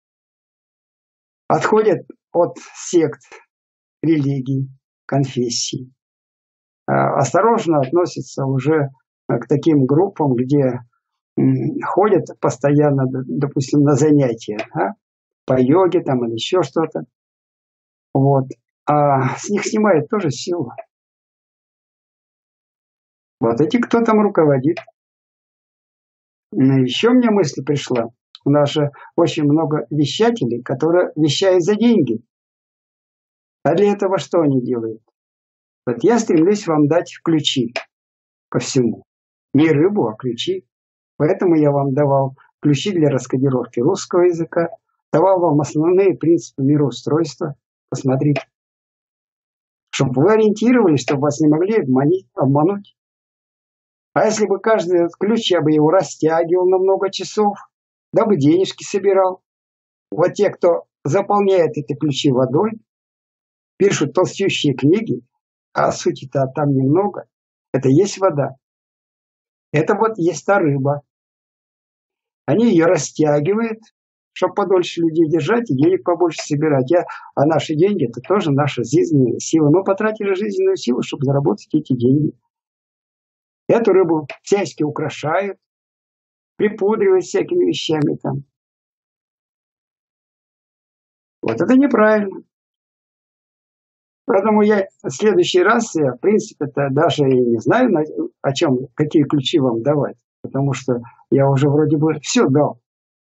Отходят от сект, религий, конфессий. Осторожно относятся уже к таким группам, где ходят постоянно, допустим, на занятия, по йоге там или еще что-то. Вот. А с них снимают тоже силу. Вот эти, кто там руководит. Еще мне мысль пришла. У нас же очень много вещателей, которые вещают за деньги. А для этого что они делают? Вот я стремлюсь вам дать ключи ко всему. Не рыбу, а ключи. Поэтому я вам давал ключи для раскодировки русского языка, давал вам основные принципы мироустройства. Посмотрите. Чтобы вы ориентировались, чтобы вас не могли обмануть. А если бы каждый ключ, я бы его растягивал на много часов, дабы денежки собирал. Вот те, кто заполняет эти ключи водой, пишут толстющие книги, а сути-то там немного, это есть вода. Это вот есть та рыба. Они ее растягивают, чтобы подольше людей держать и денег побольше собирать. А наши деньги – это тоже наша жизненная сила. Мы потратили жизненную силу, чтобы заработать эти деньги. Эту рыбу всячески украшают, припудривают всякими вещами там. Вот это неправильно. Поэтому я в следующий раз, в принципе-то даже и не знаю, о чем, какие ключи вам давать. Потому что я уже вроде бы все дал.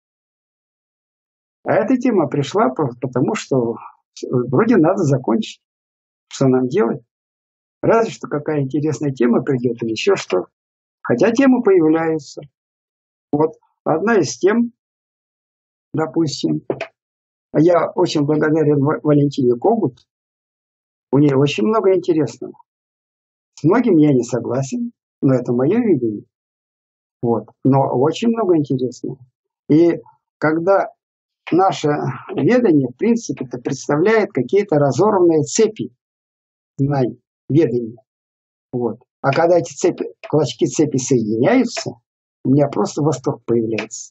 А эта тема пришла, потому что вроде надо закончить. Что нам делать? Разве что какая интересная тема придет или еще что. Хотя темы появляются. Вот одна из тем, допустим, я очень благодарен Валентине Когут. У нее очень много интересного. С многим я не согласен, но это мое видение. Вот. Но очень много интересного. И когда наше ведание, в принципе, это представляет какие-то разорванные цепи знаний, ведания. Вот. А когда эти цепи, клочки цепи соединяются, у меня просто восторг появляется.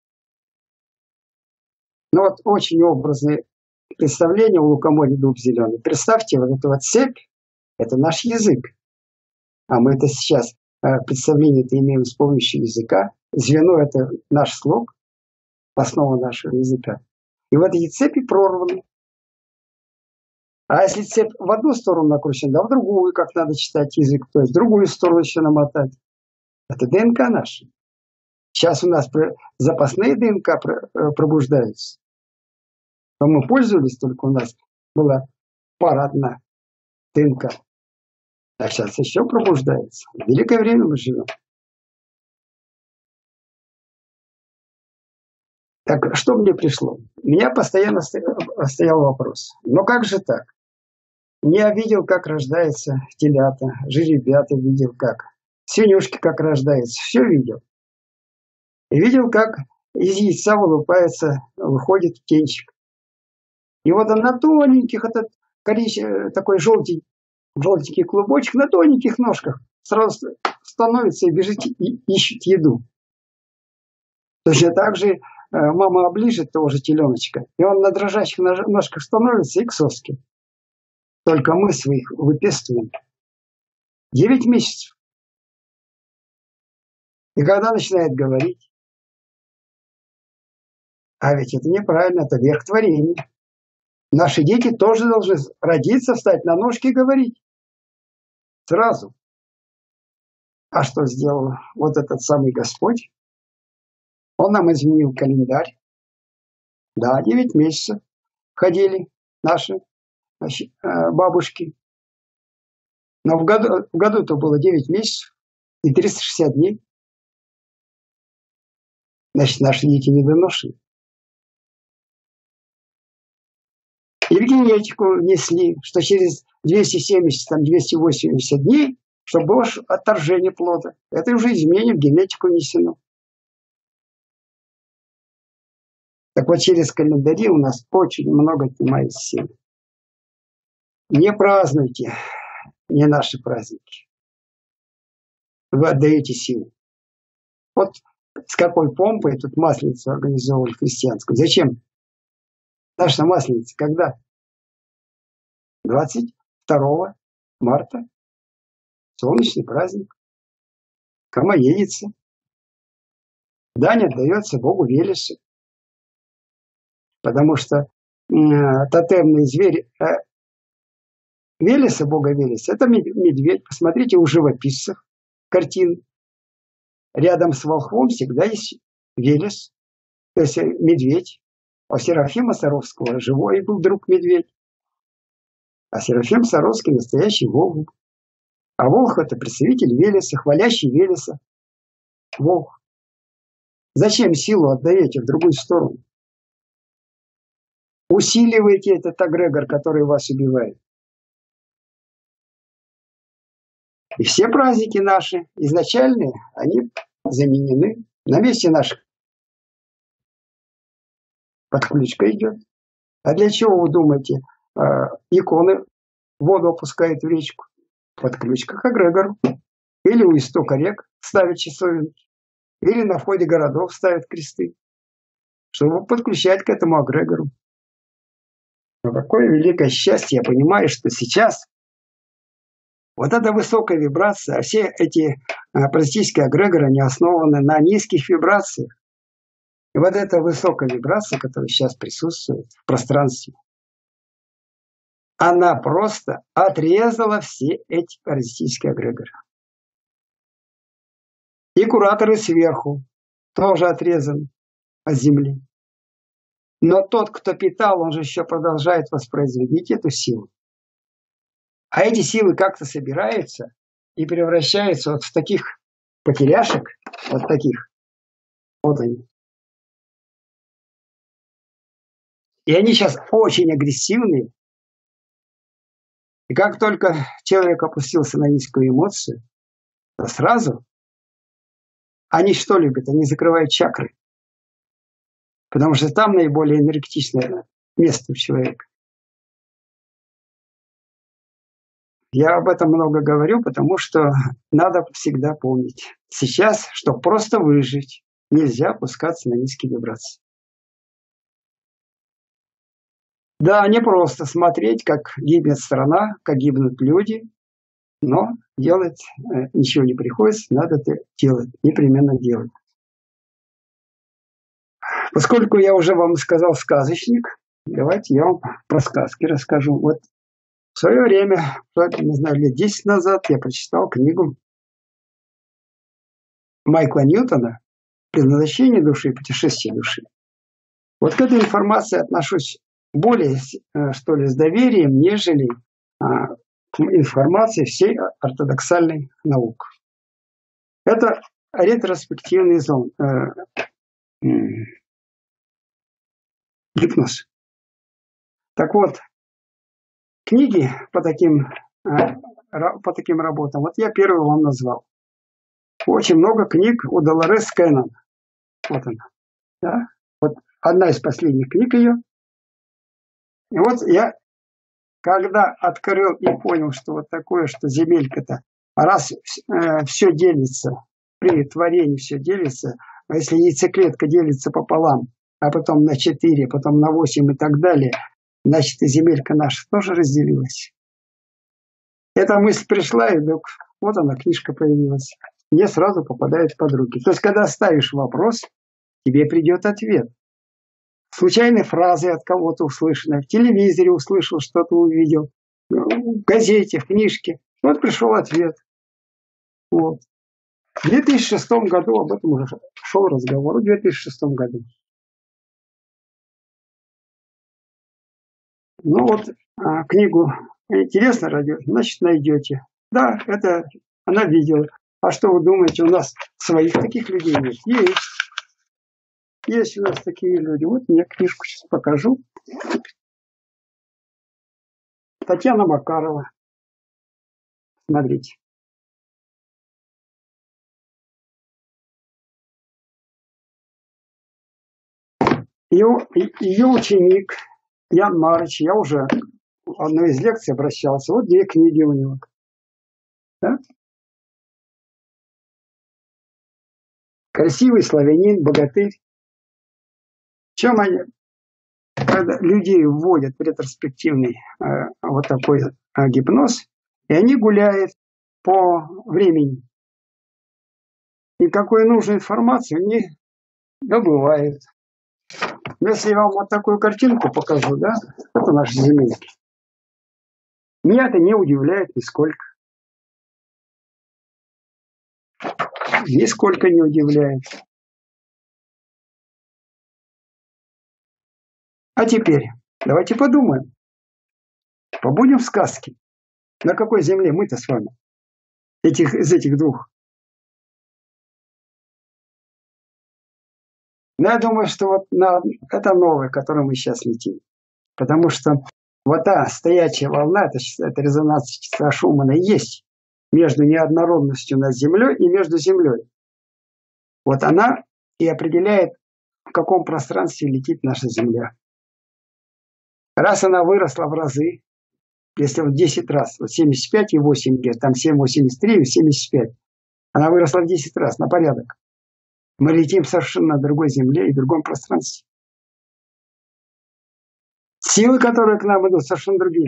Ну вот очень образное представление у лукоморья дуб зеленый. Представьте, вот эта вот цепь, это наш язык. А мы это сейчас представление-то имеем с помощью языка. Звено – это наш слог, основа нашего языка. И вот эти цепи прорваны. А если цепь в одну сторону накручена, да в другую, как надо читать язык, то есть в другую сторону еще намотать. Это ДНК наша. Сейчас у нас запасные ДНК пробуждаются. Но мы пользовались, только у нас была пара одна ДНК. А сейчас еще пробуждается. В великое время мы живем. Так, что мне пришло? У меня постоянно стоял вопрос. Но как же так? Я видел, как рождаются телята, жеребята видел как. Свинюшки как рождаются. Все видел. И видел, как из яйца вылупается, выходит птенчик. И вот он на тоненьких, этот такой желтенький клубочек, на тоненьких ножках сразу становится и бежит и ищет еду. Точно так же мама оближет того же теленочка, и он на дрожащих ножках становится и к соске. Только мы своих выпестуем 9 месяцев. И когда начинает говорить, а ведь это неправильно, это верх творения. Наши дети тоже должны родиться, встать на ножки и говорить. Сразу. А что сделал вот этот самый Господь? Он нам изменил календарь. Да, 9 месяцев ходили наши бабушки. Но в году-то было 9 месяцев и 360 дней. Значит, наши дети недоношены. И в генетику внесли, что через 270-280 дней, чтобы было отторжение плода. Это уже изменение в генетику внесено. Так вот, через календари у нас очень много отнимает сил. Не празднуйте, не наши праздники. Вы отдаете силу. Вот с какой помпой тут масленицу организовывали христианскую. Зачем? Наша масленица когда? 22 марта. Солнечный праздник. Камоедица. Дань отдается Богу Велесу. Потому что тотемный зверь Велеса, Бога Велеса, это медведь. Посмотрите у живописцев картин. Рядом с волхвом всегда есть Велес, то есть медведь. А у Серафима Саровского живой был друг медведь. А Серафим Саровский настоящий волк. А волк это представитель Велеса, хвалящий Велеса. Волк. Зачем силу отдаете в другую сторону? Усиливаете этот эгрегор, который вас убивает. И все праздники наши, изначальные, они заменены. На месте наших подключка идет. А для чего, вы думаете, иконы воду опускают в речку? Подключка к эгрегору. Или у истока рек ставят часовенки. Или на входе городов ставят кресты. Чтобы подключать к этому эгрегору. Но какое великое счастье, я понимаю, что сейчас вот эта высокая вибрация, а все эти паразитические эгрегоры, они основаны на низких вибрациях. И вот эта высокая вибрация, которая сейчас присутствует в пространстве, она просто отрезала все эти паразитические эгрегоры. И кураторы сверху тоже отрезаны от Земли. Но тот, кто питал, он же еще продолжает воспроизводить эту силу. А эти силы как-то собираются и превращаются вот в таких потеряшек, вот таких. Вот они. И они сейчас очень агрессивные. И как только человек опустился на низкую эмоцию, то сразу они что любят? Они закрывают чакры. Потому что там наиболее энергетичное место у человека. Я об этом много говорю, потому что надо всегда помнить. Сейчас, чтобы просто выжить, нельзя опускаться на низкие вибрации. Да, не просто смотреть, как гибнет страна, как гибнут люди, но делать ничего не приходится, надо это делать, непременно делать. Поскольку я уже вам сказал сказочник, давайте я вам про сказки расскажу. Вот в свое время, не знаю, лет 10 назад я прочитал книгу Майкла Ньютона «Предназначение души и путешествие души». Вот к этой информации отношусь более, что ли, с доверием, нежели к информации всей ортодоксальной науки. Это ретроспективный гипноз. Так вот, книги по таким работам, вот я первый вам назвал. Очень много книг у Долорес Кеннон. Вот она. Да? Вот одна из последних книг ее. И вот я, когда открыл и понял, что вот такое, что земелька-то, раз все делится, при творении все делится, а если яйцеклетка делится пополам, а потом на 4, потом на 8 и так далее, значит и земелька наша тоже разделилась. Эта мысль пришла, и вдруг вот она, книжка появилась. Мне сразу попадает под руки. То есть, когда ставишь вопрос, тебе придет ответ. Случайной фразой от кого-то услышанной, в телевизоре услышал, что-то увидел, в газете, в книжке. Вот пришел ответ. Вот. В 2006 году об этом уже шел разговор. В 2006 году. Ну вот, книгу интересно радио, значит, найдете. Да, это она видела. А что вы думаете, у нас своих таких людей нет? Есть. Есть у нас такие люди. Вот мне книжку сейчас покажу. Татьяна Макарова. Смотрите. Ее ученик Ян Марыч, я уже в одной из лекций обращался. Вот 2 книги у него. Да? Красивый славянин, богатырь. В чем они, когда людей вводят в ретроспективный вот такой гипноз, и они гуляют по времени. Никакой нужной информации не добывают. Если я вам вот такую картинку покажу, да, это наши земельки. Меня это не удивляет нисколько. Нисколько не удивляет. А теперь давайте подумаем. Побудем в сказке. На какой земле мы-то с вами? Из этих двух. Но я думаю, что вот это новое, которое мы сейчас летим. Потому что вот та стоячая волна, это резонанс частота Шумана есть между неоднородностью над Землей и между Землей. Вот она и определяет, в каком пространстве летит наша Земля. Раз она выросла в разы, если вот 10 раз, вот 75 и 8 лет, там 7,83 и 75, она выросла в 10 раз на порядок. Мы летим совершенно на другой Земле и в другом пространстве. Силы, которые к нам идут, совершенно другие.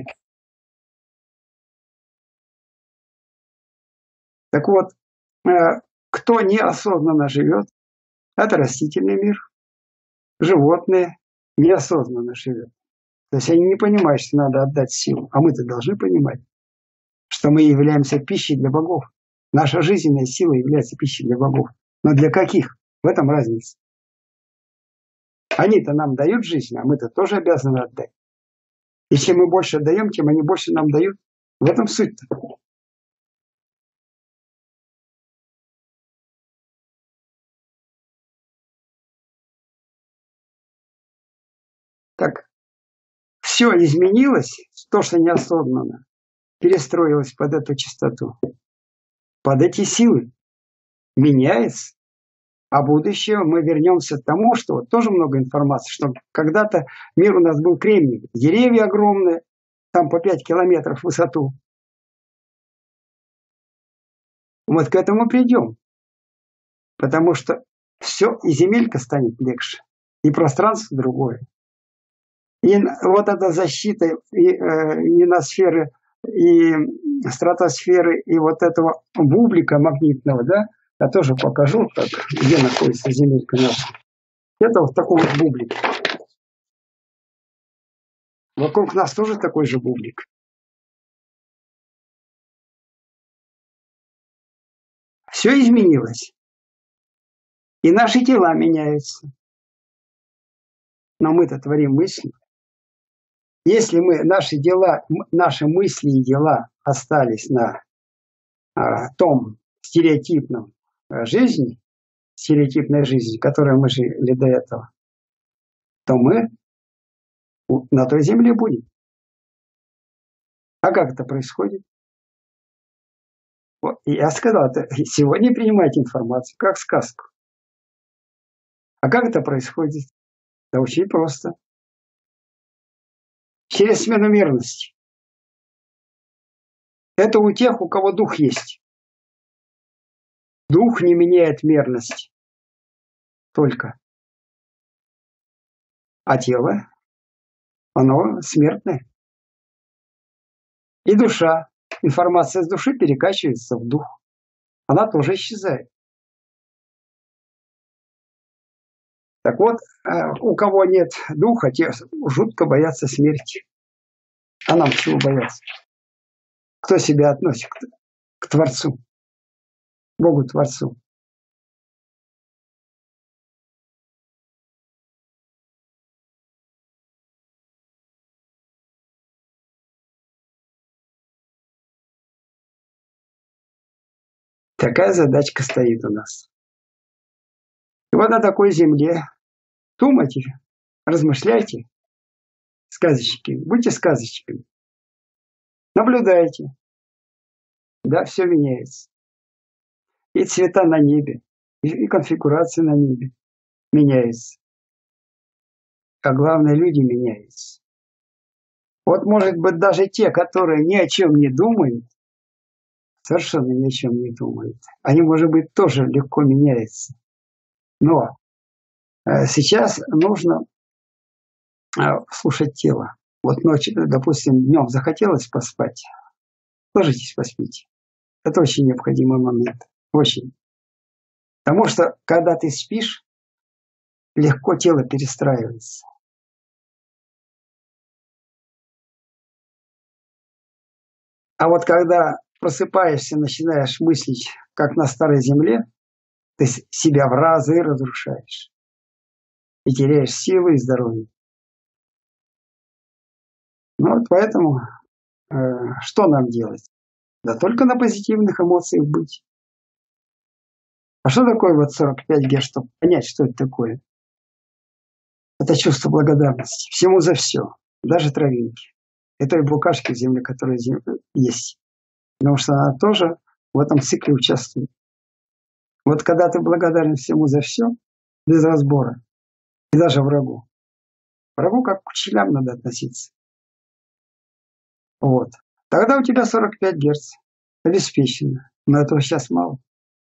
Так вот, кто неосознанно живет, это растительный мир. Животные неосознанно живет. То есть они не понимают, что надо отдать силу. А мы-то должны понимать, что мы являемся пищей для богов. Наша жизненная сила является пищей для богов. Но для каких? В этом разница. Они-то нам дают жизнь, а мы-то тоже обязаны отдать. И чем мы больше отдаем, тем они больше нам дают. В этом суть-то. Так, все изменилось, то, что неосознанно, перестроилось под эту частоту, под эти силы, меняется. А будущее мы вернемся к тому, что вот тоже много информации, что когда-то мир у нас был кремниевый, деревья огромные, там по 5 километров в высоту. Вот к этому придем, потому что все, и земелька станет легче, и пространство другое. И вот эта защита и ионосферы, и стратосферы, и вот этого бублика магнитного, да, я тоже покажу, как, где находится земелька наша. Это вот такой вот бублик. Вокруг нас тоже такой же бублик. Все изменилось. И наши тела меняются. Но мы-то творим мысли. Если мы, наши дела, наши мысли и дела остались на том стереотипном жизни, стереотипной жизни, которой мы жили до этого, то мы на той земле будем. А как это происходит? Вот, я сказал, сегодня принимайте информацию, как сказку. А как это происходит? Да очень просто. Через смену мерности. Это у тех, у кого дух есть. Дух не меняет мерность. Только. А тело, оно смертное. И душа. Информация с души перекачивается в дух. Она тоже исчезает. Так вот, у кого нет духа, те жутко боятся смерти. А нам чего бояться? Кто себя относит к Творцу? Богу Творцу. Такая задачка стоит у нас. И вот на такой земле думайте, размышляйте, сказочники, будьте сказочниками. Наблюдайте. Да, все меняется. И цвета на небе, и конфигурация на небе меняется. А главное, люди меняются. Вот, может быть, даже те, которые ни о чем не думают, совершенно ни о чем не думают, они, может быть, тоже легко меняются. Но сейчас нужно слушать тело. Вот ночью, допустим, днем захотелось поспать, ложитесь, поспите. Это очень необходимый момент. Очень. Потому что, когда ты спишь, легко тело перестраивается. А вот когда просыпаешься, начинаешь мыслить, как на старой земле, ты себя в разы разрушаешь. И теряешь силы и здоровье. Ну вот поэтому что нам делать? Да только на позитивных эмоциях быть. А что такое вот 45 Герц, чтобы понять, что это такое? Это чувство благодарности всему за все, даже травинки. И той букашки в земле, которая есть. Потому что она тоже в этом цикле участвует. Вот когда ты благодарен всему за все, без разбора, и даже врагу. Врагу как к учителям надо относиться. Вот. Тогда у тебя 45 Герц. Обеспечено. Но этого сейчас мало.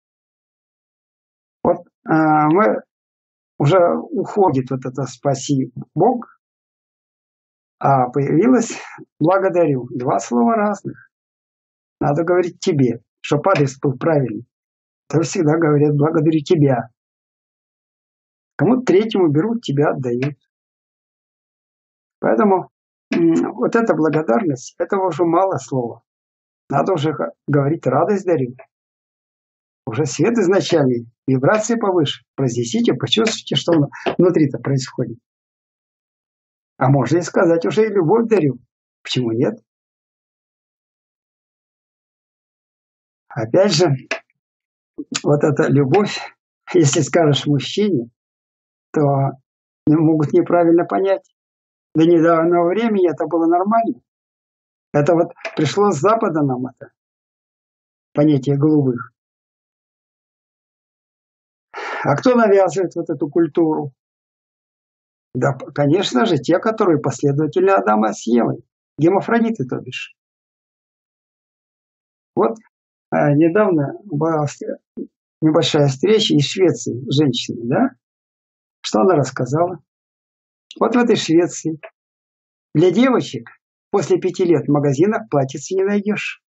Вот мы уже уходит вот это «спаси Бог», а появилось «благодарю». Два слова разных. Надо говорить «тебе», чтобы адрес был правильный. То всегда говорят «благодарю тебя». Кому-то третьему берут, тебя отдают. Поэтому вот эта благодарность, этого уже мало слова. Надо уже говорить «радость дарю». Уже свет изначальный, вибрации повыше. Произнесите, почувствуйте, что внутри-то происходит. А можно и сказать, уже и любовь дарю. Почему нет? Опять же, вот эта любовь, если скажешь мужчине, то могут неправильно понять. До недавнего времени это было нормально. Это вот пришло с Запада нам это понятие голубых. А кто навязывает вот эту культуру? Да, конечно же, те, которые последователи Адама с Евой. Гермафродиты, то бишь. Вот недавно была небольшая встреча из Швеции с женщиной, да? Что она рассказала? Вот в этой Швеции для девочек после 5 лет в магазинах платьица не найдешь.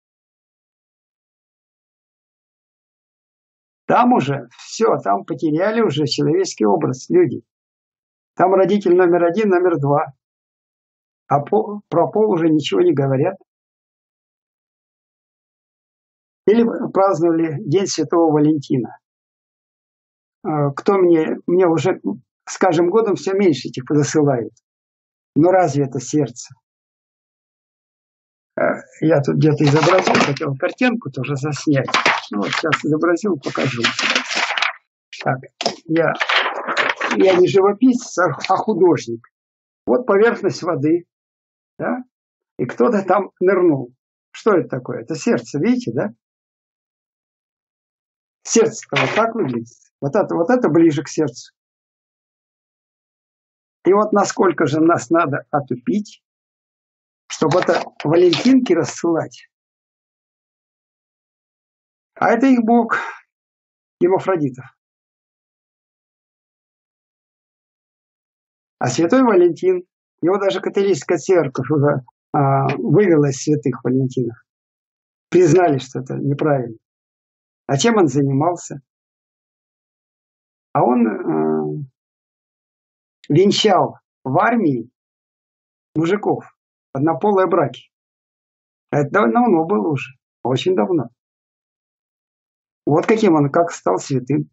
Там уже все, там потеряли уже человеческий образ люди. Там родитель номер 1, номер 2. А про пол уже ничего не говорят. Или праздновали День Святого Валентина. Мне уже с каждым годом все меньше этих засылают. Но разве это сердце? Я тут где-то изобразил, хотел картинку тоже заснять. Ну, вот сейчас изобразил, покажу. Так, я не живописец, а художник. Вот поверхность воды, да? И кто-то там нырнул. Что это такое? Это сердце, видите, да? Сердце-то вот так выглядит. Вот это ближе к сердцу. И вот насколько же нас надо отупить, чтобы это валентинки рассылать. А это их бог Гермафродитов. А святой Валентин, его даже католическая церковь уже вывела из святых Валентинов. Признали, что это неправильно. А чем он занимался? А он венчал в армии мужиков, однополые браки. Это давно было уже, очень давно. Вот каким он, как стал святым.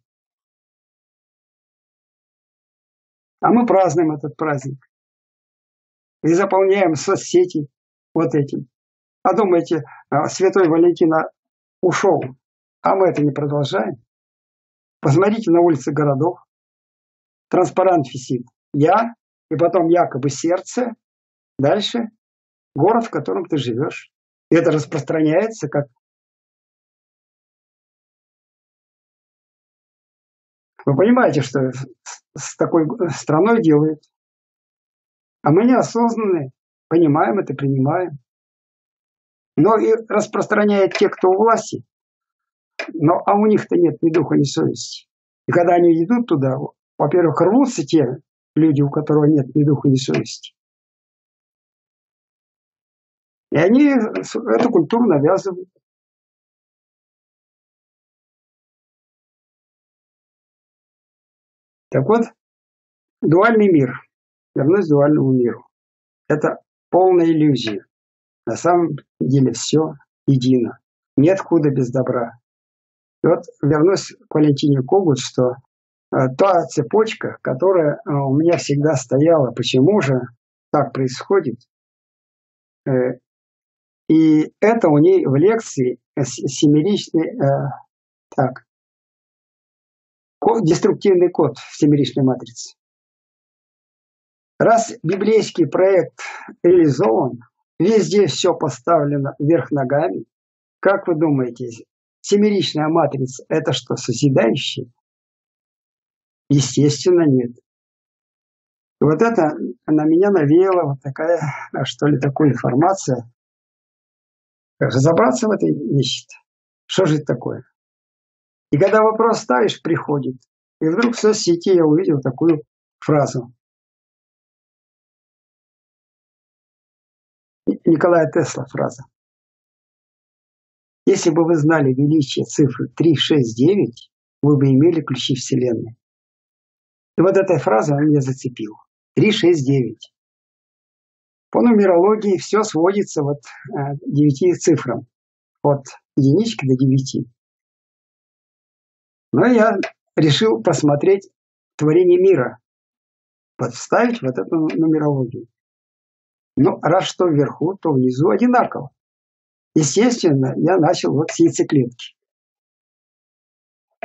А мы празднуем этот праздник. И заполняем соцсети вот этим. А думаете, святой Валентин ушел, а мы это не продолжаем? Посмотрите на улицы городов. Транспарант висит. Я, и потом якобы сердце. Дальше город, в котором ты живешь. И это распространяется как... Вы понимаете, что с такой страной делают? А мы неосознанные, понимаем это, принимаем. Но и распространяют те, кто у власти. А у них-то нет ни духа, ни совести. И когда они идут туда, во-первых, рвутся те люди, у которых нет ни духа, ни совести. И они эту культуру навязывают. Так вот, дуальный мир. Вернусь к дуальному миру. Это полная иллюзия. На самом деле все едино. Нет худа без добра. И вот вернусь к Валентине Когут, что та цепочка, которая у меня всегда стояла, почему же так происходит? И это у ней в лекции семеричный, деструктивный код в семеричной матрице. Раз библейский проект реализован, везде все поставлено вверх ногами, как вы думаете, семеричная матрица – это что, созидающее? Естественно, нет. И вот это на меня навеяла вот такая, что ли, такая информация. Разобраться в этой вещи. Что же это такое? И когда вопрос ставишь, приходит. И вдруг в соцсети я увидел такую фразу. Николая Тесла фраза. Если бы вы знали величие цифры 369, вы бы имели ключи Вселенной. И вот эта фраза меня зацепила. 369. По нумерологии все сводится вот к 9 цифрам. От единички до 9. Но я решил посмотреть творение мира. Подставить вот эту нумерологию. Ну, раз что вверху, то внизу одинаково. Естественно, я начал вот с яйцеклетки.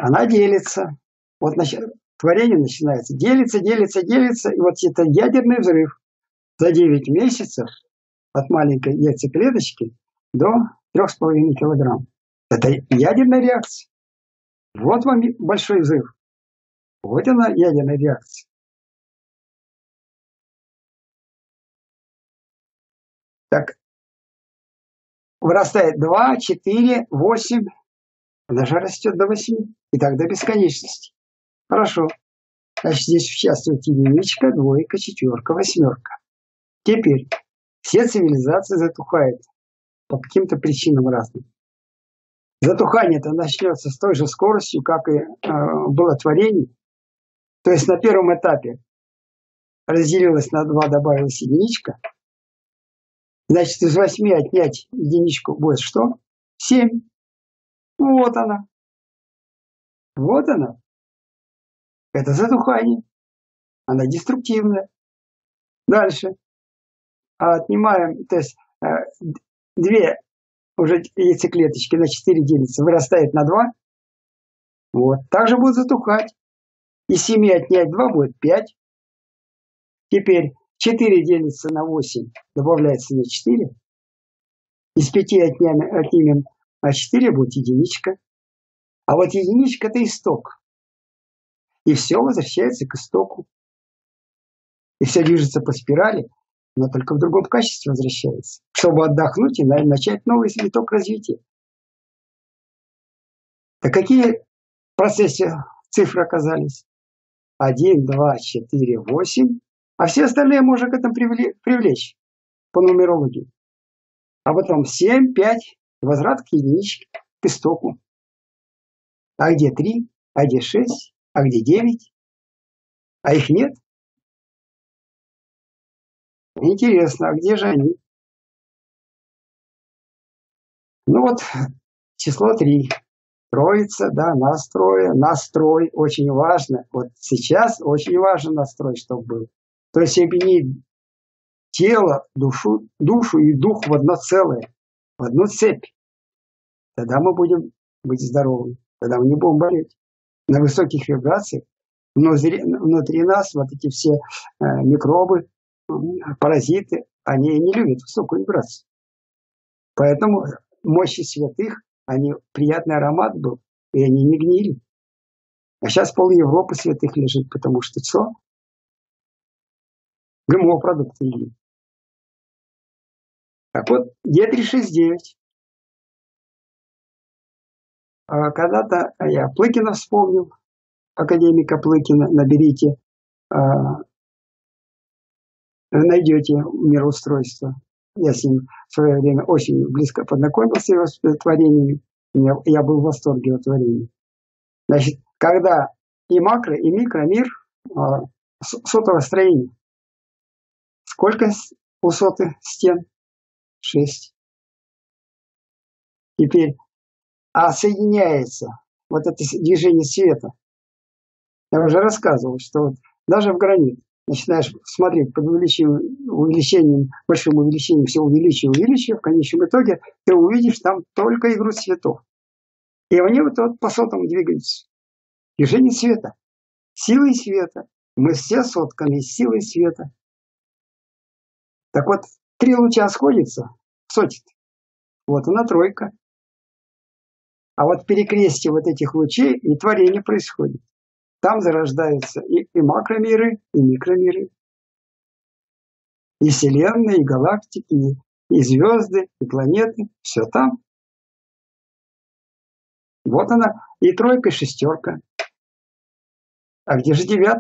она делится. Вот творение начинается, делится, делится, делится, и вот это ядерный взрыв за 9 месяцев от маленькой яйцеклеточки до 3,5 килограмм. Это ядерная реакция. Вот вам большой взрыв. Вот она, ядерная реакция. Так, вырастает 2, 4, 8, она же растет до 8, и так до бесконечности. Хорошо. Значит, здесь участвует единичка, двойка, четверка, восьмерка. Теперь все цивилизации затухают по каким-то причинам разным. Затухание-то начнется с той же скоростью, как и было творение. То есть на первом этапе разделилось на 2, добавилась единичка. Значит, из 8 отнять единичку будет что? 7. Вот она. Вот она. Это затухание. Она деструктивная. Дальше. Отнимаем, то есть 2 уже яйцеклеточки на 4 делятся, вырастает на 2. Вот. Также будет затухать. Из 7 отнять 2 будет 5. Теперь 4 делится на 8, добавляется на 4. Из 5 отнимем 4, будет единичка. А вот единичка – это исток. И все возвращается к истоку. И все движется по спирали, но только в другом качестве возвращается, чтобы отдохнуть и начать новый виток развития. Так какие в процессе цифры оказались? 1, 2, 4, 8. А все остальные можно к этому привлечь по нумерологии. А потом 7, 5, возврат к единичке, к истоку. А где 3? А где 6? А где 9? А их нет? Интересно, а где же они? Ну вот, число 3. Троица, да, настрой очень важно. Вот сейчас очень важно настрой, чтобы был. То есть соединить тело, душу и дух в одно целое, в одну цепь. Тогда мы будем быть здоровы, тогда мы не будем болеть. На высоких вибрациях внутри нас вот эти все микробы, паразиты, они не любят высокую вибрацию. Поэтому мощи святых, они приятный аромат был, и они не гнили. А сейчас пол Европы святых лежит, потому что что? ГМО-продукты едят. Так вот, Е369. Когда-то я Плыкина вспомнил, академика Плыкина, наберите, найдете мироустройство. Я с ним в свое время очень близко познакомился, его творениями. Я был в восторге от творения. Значит, когда и макро, и микромир сотового строения. Сколько у соты стен? 6. Теперь, соединяется вот это движение света. Я уже рассказывал, что вот даже в гранит начинаешь смотреть под увеличением, большим увеличением, все увеличивая, в конечном итоге ты увидишь там только игру цветов. И они вот по сотам двигаются. Движение света. Силой света. Мы все сотканы из силы света. Так вот, 3 луча сходятся в сотит. Вот она тройка. А вот перекрестие вот этих лучей и творение происходит. Там зарождаются и макромиры, и микромиры. И вселенные, и галактики, и звезды, и планеты. Все там. Вот она. И тройка, и шестерка. А где же 9?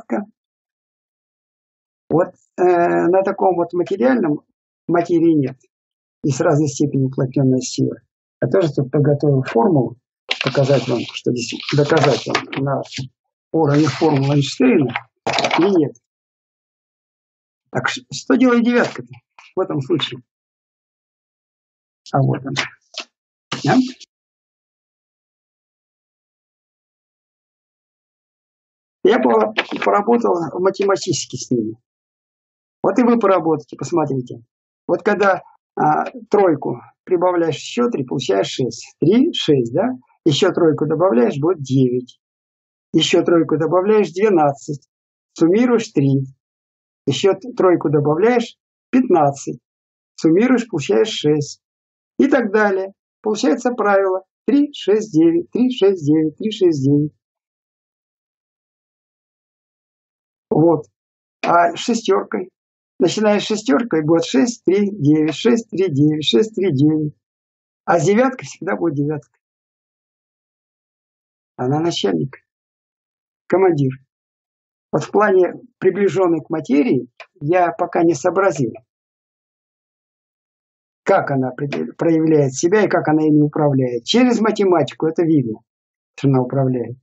Вот на таком вот материальном материи нет. И с разной степенью уплотненной силы. Я тоже тут подготовил формулу, показать вам, что здесь доказать вам на уровне формулы Эйнштейна и нет. Так что делает 9-то в этом случае? А вот она. Да? Я поработал математически с ними. Вот и вы поработайте, посмотрите. Вот когда тройку прибавляешь еще 3, получаешь 6. 3, 6, да? Еще тройку добавляешь, будет 9. Еще тройку добавляешь — 12. Суммируешь — 3. Еще тройку добавляешь — 15. Суммируешь — получаешь 6. И так далее. Получается правило 3, 6, 9, 3, 6, 9, 3, 6, 9. Вот. А шестеркой. Начинаешь с шестеркой, будет 6, 3, 9, 6, 3, 9, 6, 3, 9. А с девяткой всегда будет девятка. Она начальник, командир. Вот в плане приближенной к материи я пока не сообразил, как она проявляет себя и как она ими управляет. Через математику это видно, что она управляет.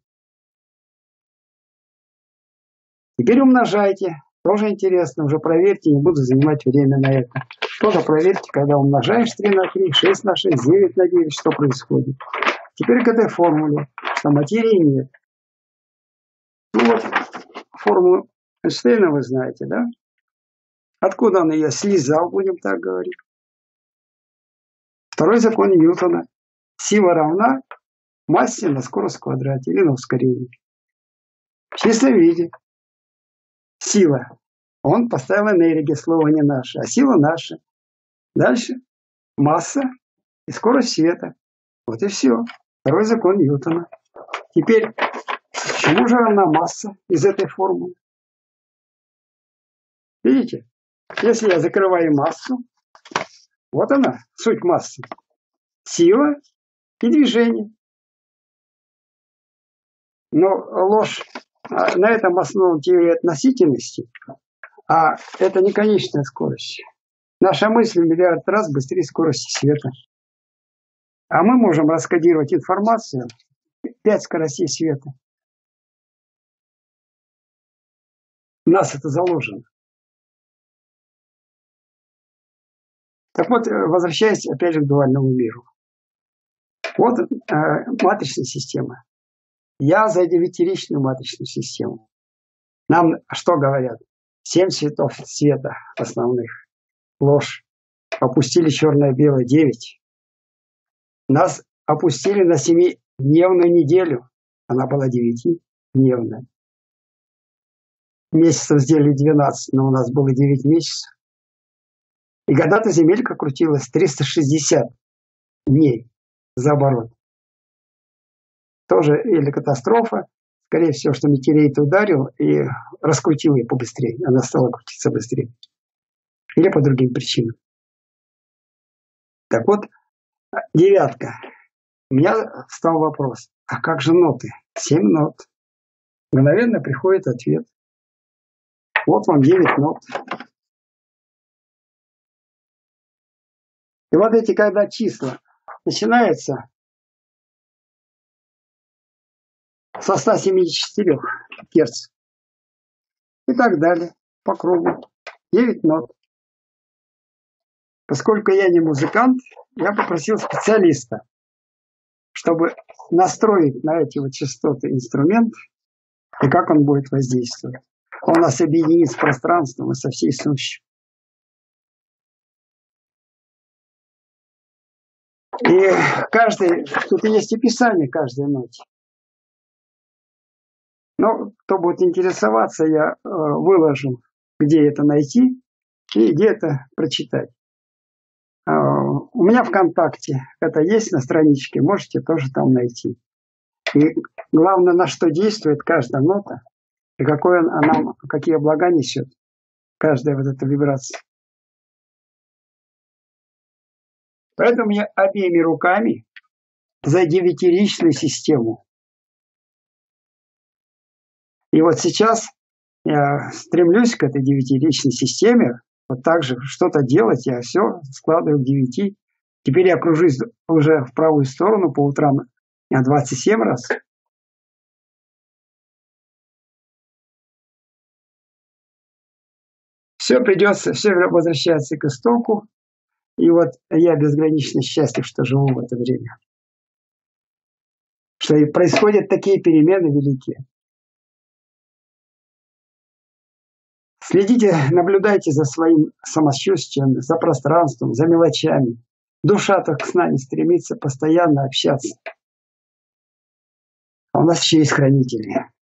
Теперь умножайте. Тоже интересно, уже проверьте, не буду занимать время на это. Тоже проверьте, когда умножаешь 3 на 3, 6 на 6, 9 на 9, что происходит. Теперь к этой формуле, что материи нет. Ну вот, формулу Эйнштейна вы знаете, да? Откуда он ее слезал, будем так говорить? Второй закон Ньютона. Сила равна массе на скорость в квадрате или на ускорение. В чистом виде. Сила. Он поставил энергия, слово не наше, а сила наша. Дальше масса и скорость света. Вот и все. Второй закон Ньютона. Теперь, чему же равна масса из этой формулы? Видите? Если я закрываю массу, вот она, суть массы. Сила и движение. Но ложь на этом основана теория относительности, а это не конечная скорость. Наша мысль в миллиард раз быстрее скорости света. А мы можем раскодировать информацию 5 скоростей света. У нас это заложено. Так вот, возвращаясь опять же к дуальному миру. Вот матричная система. Я за девятиричную матричную систему. Нам что говорят? 7 цветов света основных. Ложь. Опустили черное-белое 9. Нас опустили на 7-дневную неделю. Она была 9-дневная. Месяцев сделали 12, но у нас было 9 месяцев. И когда-то земелька крутилась 360 дней за оборот. Тоже или катастрофа. Скорее всего, что метеорит ударил и раскрутил ее побыстрее. Она стала крутиться быстрее. Или по другим причинам. Так вот, девятка. У меня встал вопрос. А как же ноты? 7 нот. Мгновенно приходит ответ. Вот вам 9 нот. И вот эти, когда числа начинаются со 174 Гц и так далее по кругу. 9 нот. Поскольку я не музыкант, я попросил специалиста, чтобы настроить на эти вот частоты инструмент и как он будет воздействовать. Он нас объединит с пространством и со всей сущностью. И тут есть описание каждой ноте. Но кто будет интересоваться, я выложу, где это найти и где это прочитать. У меня ВКонтакте это есть на страничке, можете тоже там найти. И главное, на что действует каждая нота и какие блага несет каждая вот эта вибрация. Поэтому я обеими руками за девятиричную систему. И вот сейчас я стремлюсь к этой девятиричной системе, вот так же что-то делать, я все складываю в 9. Теперь я кружусь уже в правую сторону по утрам 27 раз. Все возвращается к истоку. И вот я безгранично счастлив, что живу в это время. Что и происходят такие перемены великие. Следите, наблюдайте за своим самочувствием, за пространством, за мелочами. Душа так с нами стремится постоянно общаться. А у нас еще есть хранители.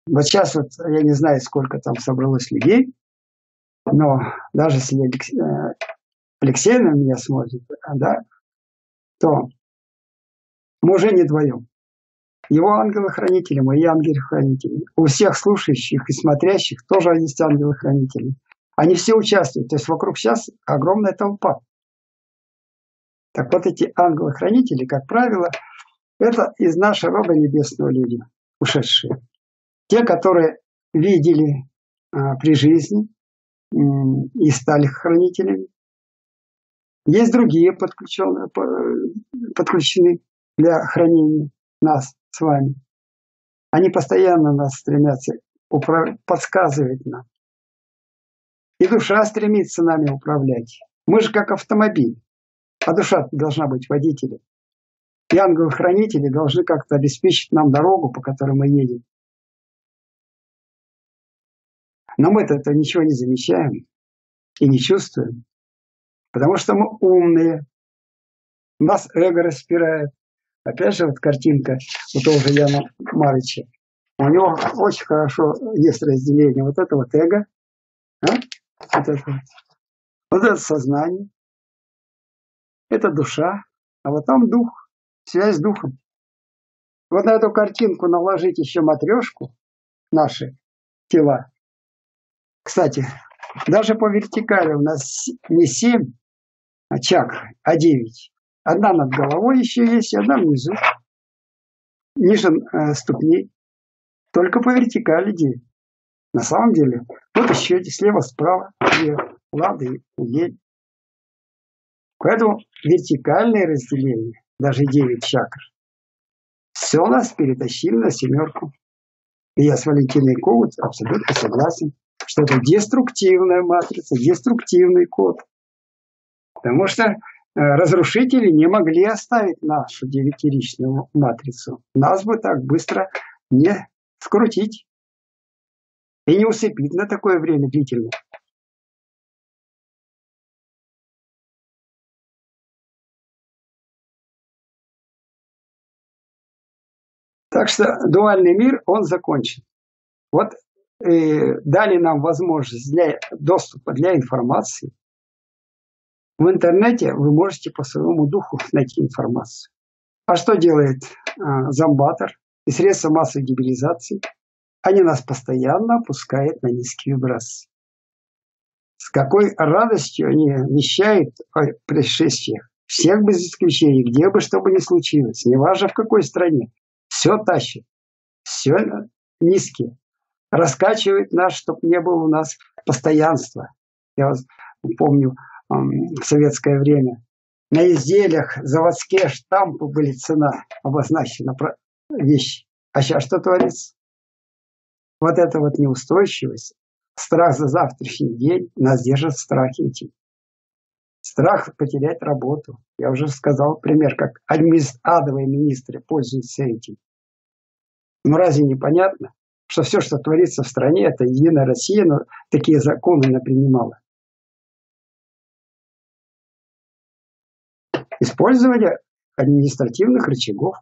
Вот сейчас вот я не знаю, сколько там собралось людей, но даже если Алексей на меня смотрит, да, то мы уже не вдвоем. Его ангелы-хранители, мои ангелы-хранители. У всех слушающих и смотрящих тоже есть ангелы-хранители. Они все участвуют. То есть вокруг сейчас огромная толпа. Так вот эти ангелы-хранители, как правило, это из нашего рода небесного люди, ушедшие. Те, которые видели при жизни и стали хранителями. Есть другие подключены для хранения нас с вами. Они постоянно нас стремятся подсказывать нам. И душа стремится нами управлять. Мы же как автомобиль, а душа должна быть водителем. И ангелы-хранители должны как-то обеспечить нам дорогу, по которой мы едем. Но мы-то ничего не замечаем и не чувствуем, потому что мы умные. Нас эго распирает. Опять же, вот картинка у того же Яна Марыча. У него очень хорошо есть разделение. Вот это вот эго, вот это сознание, это душа, а вот там дух, связь с духом. Вот на эту картинку наложить еще матрешку, наши тела. Кстати, даже по вертикали у нас не 7 чакр, а 9. Одна над головой еще есть, одна внизу, ниже ступней. Только по вертикали 9. На самом деле, вот еще слева, справа, вверх, лада и ель. Поэтому вертикальное разделение, даже 9 чакр, все у нас перетащили на 7. И я с Валентиной Ковут абсолютно согласен, что это деструктивная матрица, деструктивный код. Потому что разрушители не могли оставить нашу 9-ричную матрицу. Нас бы так быстро не скрутить и не усыпить на такое время длительное. Так что дуальный мир, он закончен. Вот дали нам возможность доступа для информации. В интернете вы можете по своему духу найти информацию. А что делает зомбатор и средства массовой дебилизации? Они нас постоянно опускают на низкие вибрации. С какой радостью они вещают о происшествиях. Всех без исключения, где бы что бы ни случилось, неважно в какой стране. Все тащит, все низкие. Раскачивает нас, чтобы не было у нас постоянства. Я помню, в советское время на изделиях заводские штампы были, цена обозначена, вещи. А сейчас что творится? Вот эта вот неустойчивость, страх за завтрашний день нас держит в страхе идти. Страх потерять работу. Я уже сказал пример, как адовые министры пользуются этим. Но разве не понятно, что все, что творится в стране, это Единая Россия, но такие законы она принимала. Использование административных рычагов.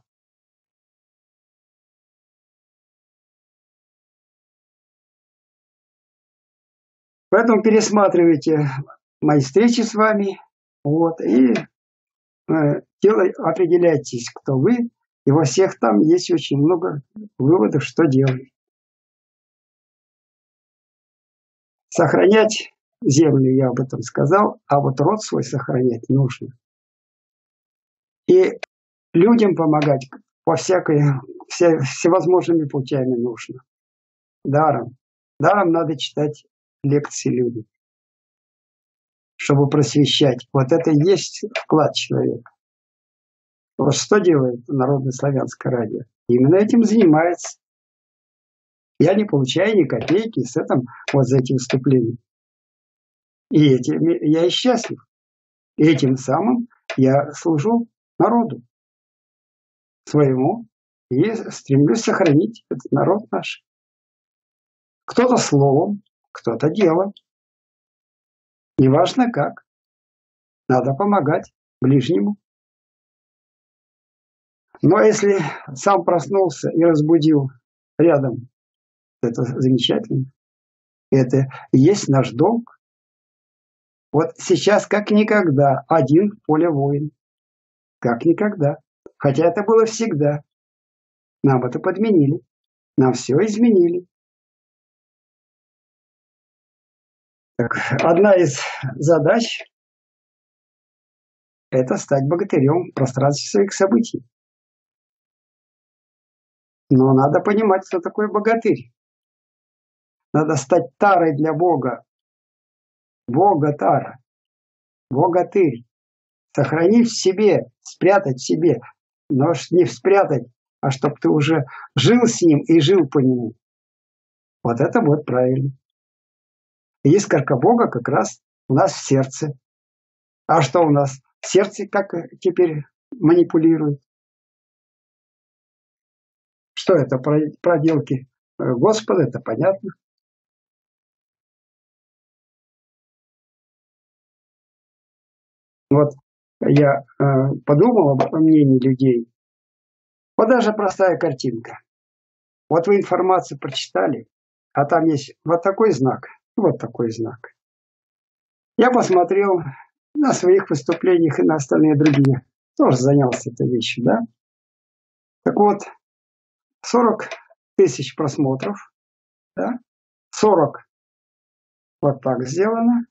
Поэтому пересматривайте мои встречи с вами, и определяйтесь, кто вы, и во всех там есть очень много выводов, что делать. Сохранять землю, я об этом сказал, а вот род свой сохранять нужно. И людям помогать по всевозможными путями нужно. Даром. Даром надо читать лекции людям, чтобы просвещать. Вот это и есть вклад человека. Вот что делает Народное славянское радио? Именно этим занимается. Я не получаю ни копейки с этим, за эти выступления. И я и счастлив. И этим самым я служу народу своему и стремлюсь сохранить этот народ наш. Кто-то словом, кто-то делом. Неважно как. Надо помогать ближнему. Но если сам проснулся и разбудил рядом Это замечательно. Это и есть наш долг. Вот сейчас как никогда один в поле воин. Как никогда. Хотя это было всегда. Нам это подменили. Нам все изменили. Так, одна из задач – это стать богатырем в пространстве своих событий. Но надо понимать, что такое богатырь. Надо стать тарой для Бога. Бога-тара. Богатырь. Сохранить в себе, спрятать в себе. Но не спрятать, а чтобы ты уже жил с ним и жил по нему. Вот это вот правильно. И искорка Бога как раз у нас в сердце. А что у нас в сердце, как теперь манипулирует? Что это, проделки Господа, это понятно. Вот я подумал об мнении людей. Вот даже простая картинка. Вот вы информацию прочитали, а там есть вот такой знак, вот такой знак. Я посмотрел на своих выступлениях и на остальные другие. Тоже занялся этой вещью, да? Так вот, 40 тысяч просмотров, да? 40 вот так сделано.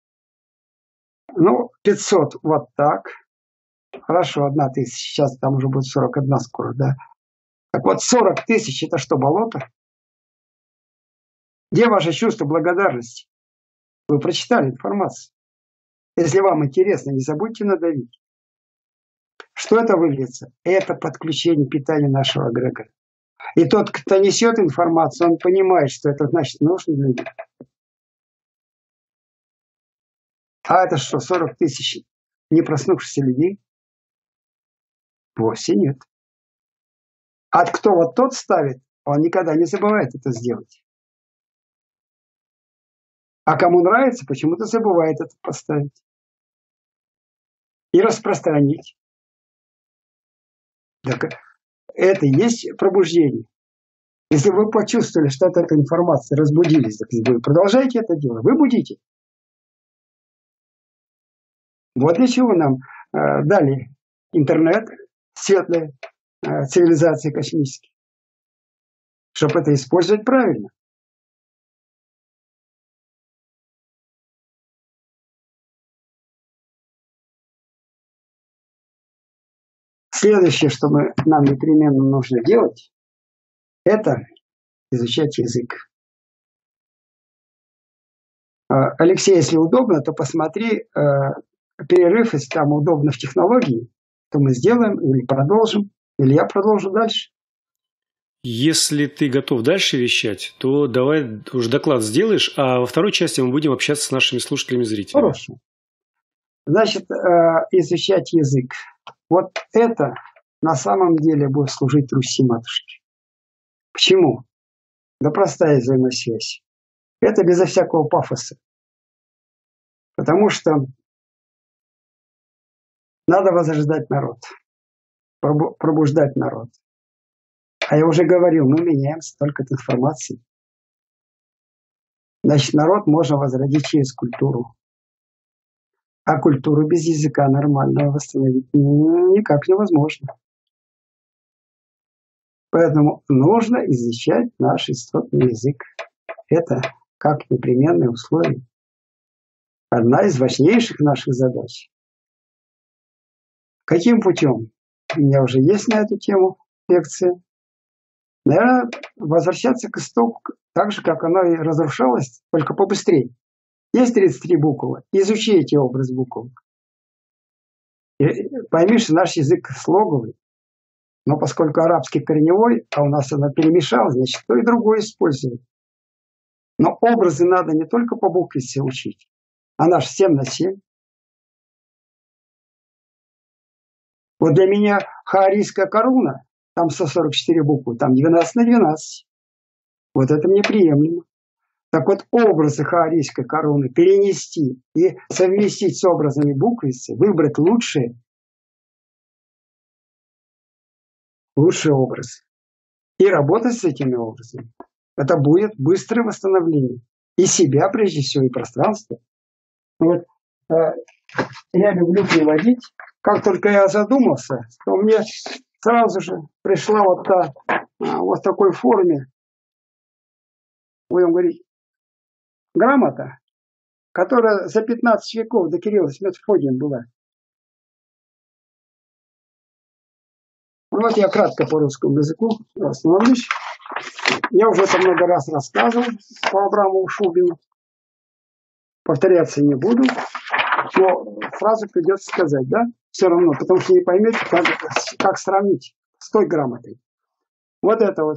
Ну, 500 вот так. Хорошо, 1 тысяча. Сейчас там уже будет 41 скоро, да? Так вот, 40 тысяч – это что, болото? Где ваше чувство благодарности? Вы прочитали информацию. Если вам интересно, не забудьте надавить. Что это выльется? Это подключение питания нашего эгрегора. И тот, кто несет информацию, он понимает, что это значит нужно людям. А это что, 40 тысяч не проснувшихся людей? Вовсе нет. А кто вот тот ставит, он никогда не забывает это сделать. А кому нравится, почему-то забывает это поставить. И распространить. Так это и есть пробуждение. Если вы почувствовали, что от этой информации разбудились, так вы продолжайте это дело. Вы будете. Вот для чего нам дали интернет, светлые цивилизации космические. Чтобы это использовать правильно. Следующее, что нам непременно нужно делать, это изучать язык. Алексей, если удобно, то посмотри перерыв, если там удобно в технологии, то мы сделаем или продолжим, или я продолжу дальше. Если ты готов дальше вещать, то давай уже доклад сделаешь, а во второй части мы будем общаться с нашими слушателями и зрителями. Хорошо. Значит, изучать язык. Вот это на самом деле будет служить Руси матушке. Почему? Да простая взаимосвязь. Это безо всякого пафоса. Потому что надо возрождать народ, пробуждать народ. А я уже говорил, мы меняемся только от информации. Значит, народ можно возродить через культуру. А культуру без языка нормального восстановить никак невозможно. Поэтому нужно изучать наш истотный язык. Это как непременное условие. Одна из важнейших наших задач. Каким путем? У меня уже есть на эту тему лекция. Наверное, возвращаться к истоку так же, как оно и разрушалось, только побыстрее. Есть 33 буквы. Изучи эти образы букв. И пойми, что наш язык слоговый. Но поскольку арабский корневой, а у нас она перемешалась, значит, то и другое использует. Но образы надо не только по буквице учить, а наш 7 на 7. Вот для меня хаарийская коруна, там 144 буквы, там 12 на 12. Вот это мне приемлемо. Так вот, образы хаарийской короны перенести и совместить с образами буквицы, выбрать лучший образ. И работать с этими образами. это будет быстрое восстановление. И себя, прежде всего, и пространства. Вот, я люблю приводить. Как только я задумался, то мне сразу же пришла вот в такой форме, будем говорить, грамота, которая за 15 веков до Кирилла с Мефодием была. Вот я кратко по русскому языку остановлюсь. Я уже это много раз рассказывал по Абрамову Шубину. Повторяться не буду, но фразу придется сказать, да? Все равно, потому что не поймете, как сравнить с той грамотой. Вот это вот.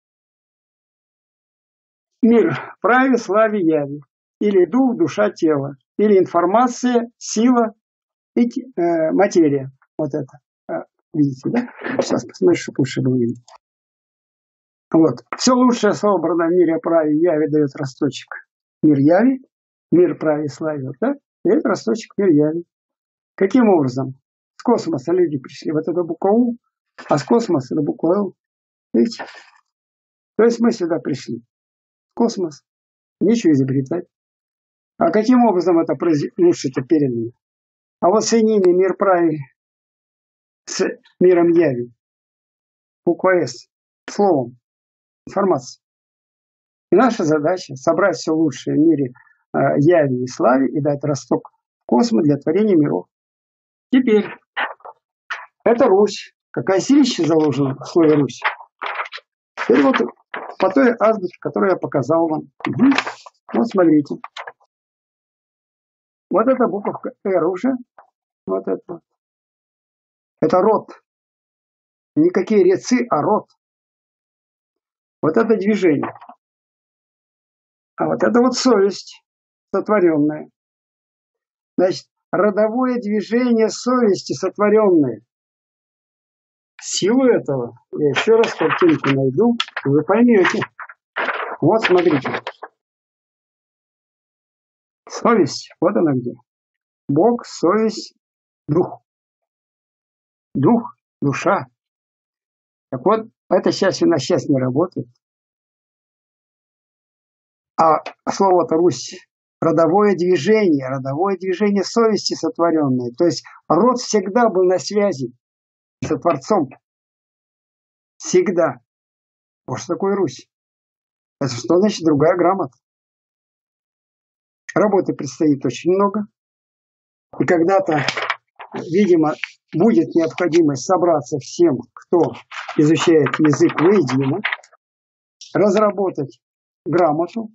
Мир в праве, славе, яви. Или дух, душа, тело. Или информация, сила и материя. Вот это. Видите, да? Сейчас посмотрим, чтобы лучше было видно. Вот. Все лучшее собрано в мире праве, яви дает росточек. Мир яви, мир праве, славе. Да? Дает росточек, мир яви. Каким образом? С космоса люди пришли. Вот это буква У, а с космоса это буква Л. Видите? То есть мы сюда пришли. Космос. Нечего изобретать. А каким образом это лучше-то передано? А вот соединение мир праве с миром яви. Буква С. Словом. Информация. И наша задача собрать все лучшее в мире яви и славе и дать росток в космос для творения миров. Теперь. Это Русь. Какая силища заложена в слове Русь? Теперь вот по той азбуке, которую я показал вам. Угу. Вот смотрите. Вот эта буковка «Р» уже. Вот это. Это род. Никакие рецы, а род. Вот это движение. А вот это вот совесть сотворенная. Значит, родовое движение совести сотворенное. Силу этого я еще раз картинку найду, и вы поймете. Вот смотрите. Совесть, вот она где. Бог, совесть, дух. Дух, душа. Так вот, эта часть у нас сейчас не работает. А слово-то Русь родовое движение совести сотворенное. То есть род всегда был на связи со Творцом. Всегда. Вот что такое Русь. Это что значит другая грамота. Работы предстоит очень много. И когда-то, видимо, будет необходимость собраться всем, кто изучает язык воедино, разработать грамоту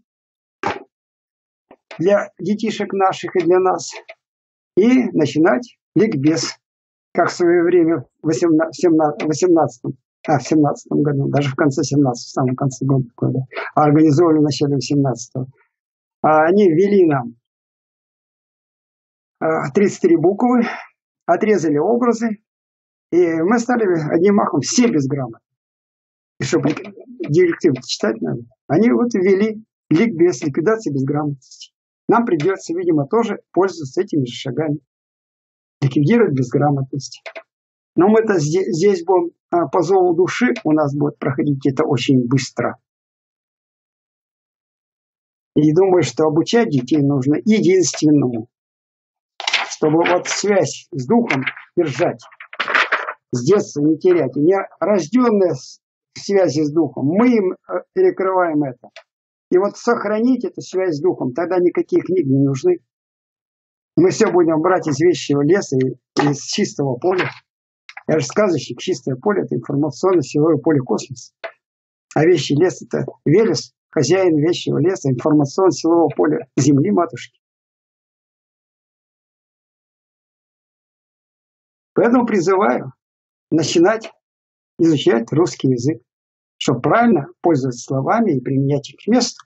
для детишек наших и для нас, и начинать ликбез, как в свое время в 17 году, даже в конце 17-го, в самом конце года, такое, да, организовали в начале 18-го. Они ввели нам 33 буквы, отрезали образы, и мы стали одним махом все безграмотны. И чтобы директивы читать надо, они вот ввели ликбез, ликвидация безграмотности. Нам придется, видимо, тоже пользоваться этими же шагами. Ликвидировать безграмотность. Но мы-то здесь будем по зову души, у нас будет проходить это очень быстро. И думаю, что обучать детей нужно единственному, чтобы вот связь с духом держать, с детства не терять. И не рожденные в связи с духом, мы им перекрываем это. И вот сохранить эту связь с духом, тогда никакие книги не нужны. Мы все будем брать из вещего леса и из чистого поля. Я же сказочник, чистое поле – это информационно-силовое поле космоса. А вещий лес – это Велес, хозяин вещего леса, информационно-силового поля Земли матушки. Поэтому призываю начинать изучать русский язык, чтобы правильно пользоваться словами и применять их к месту.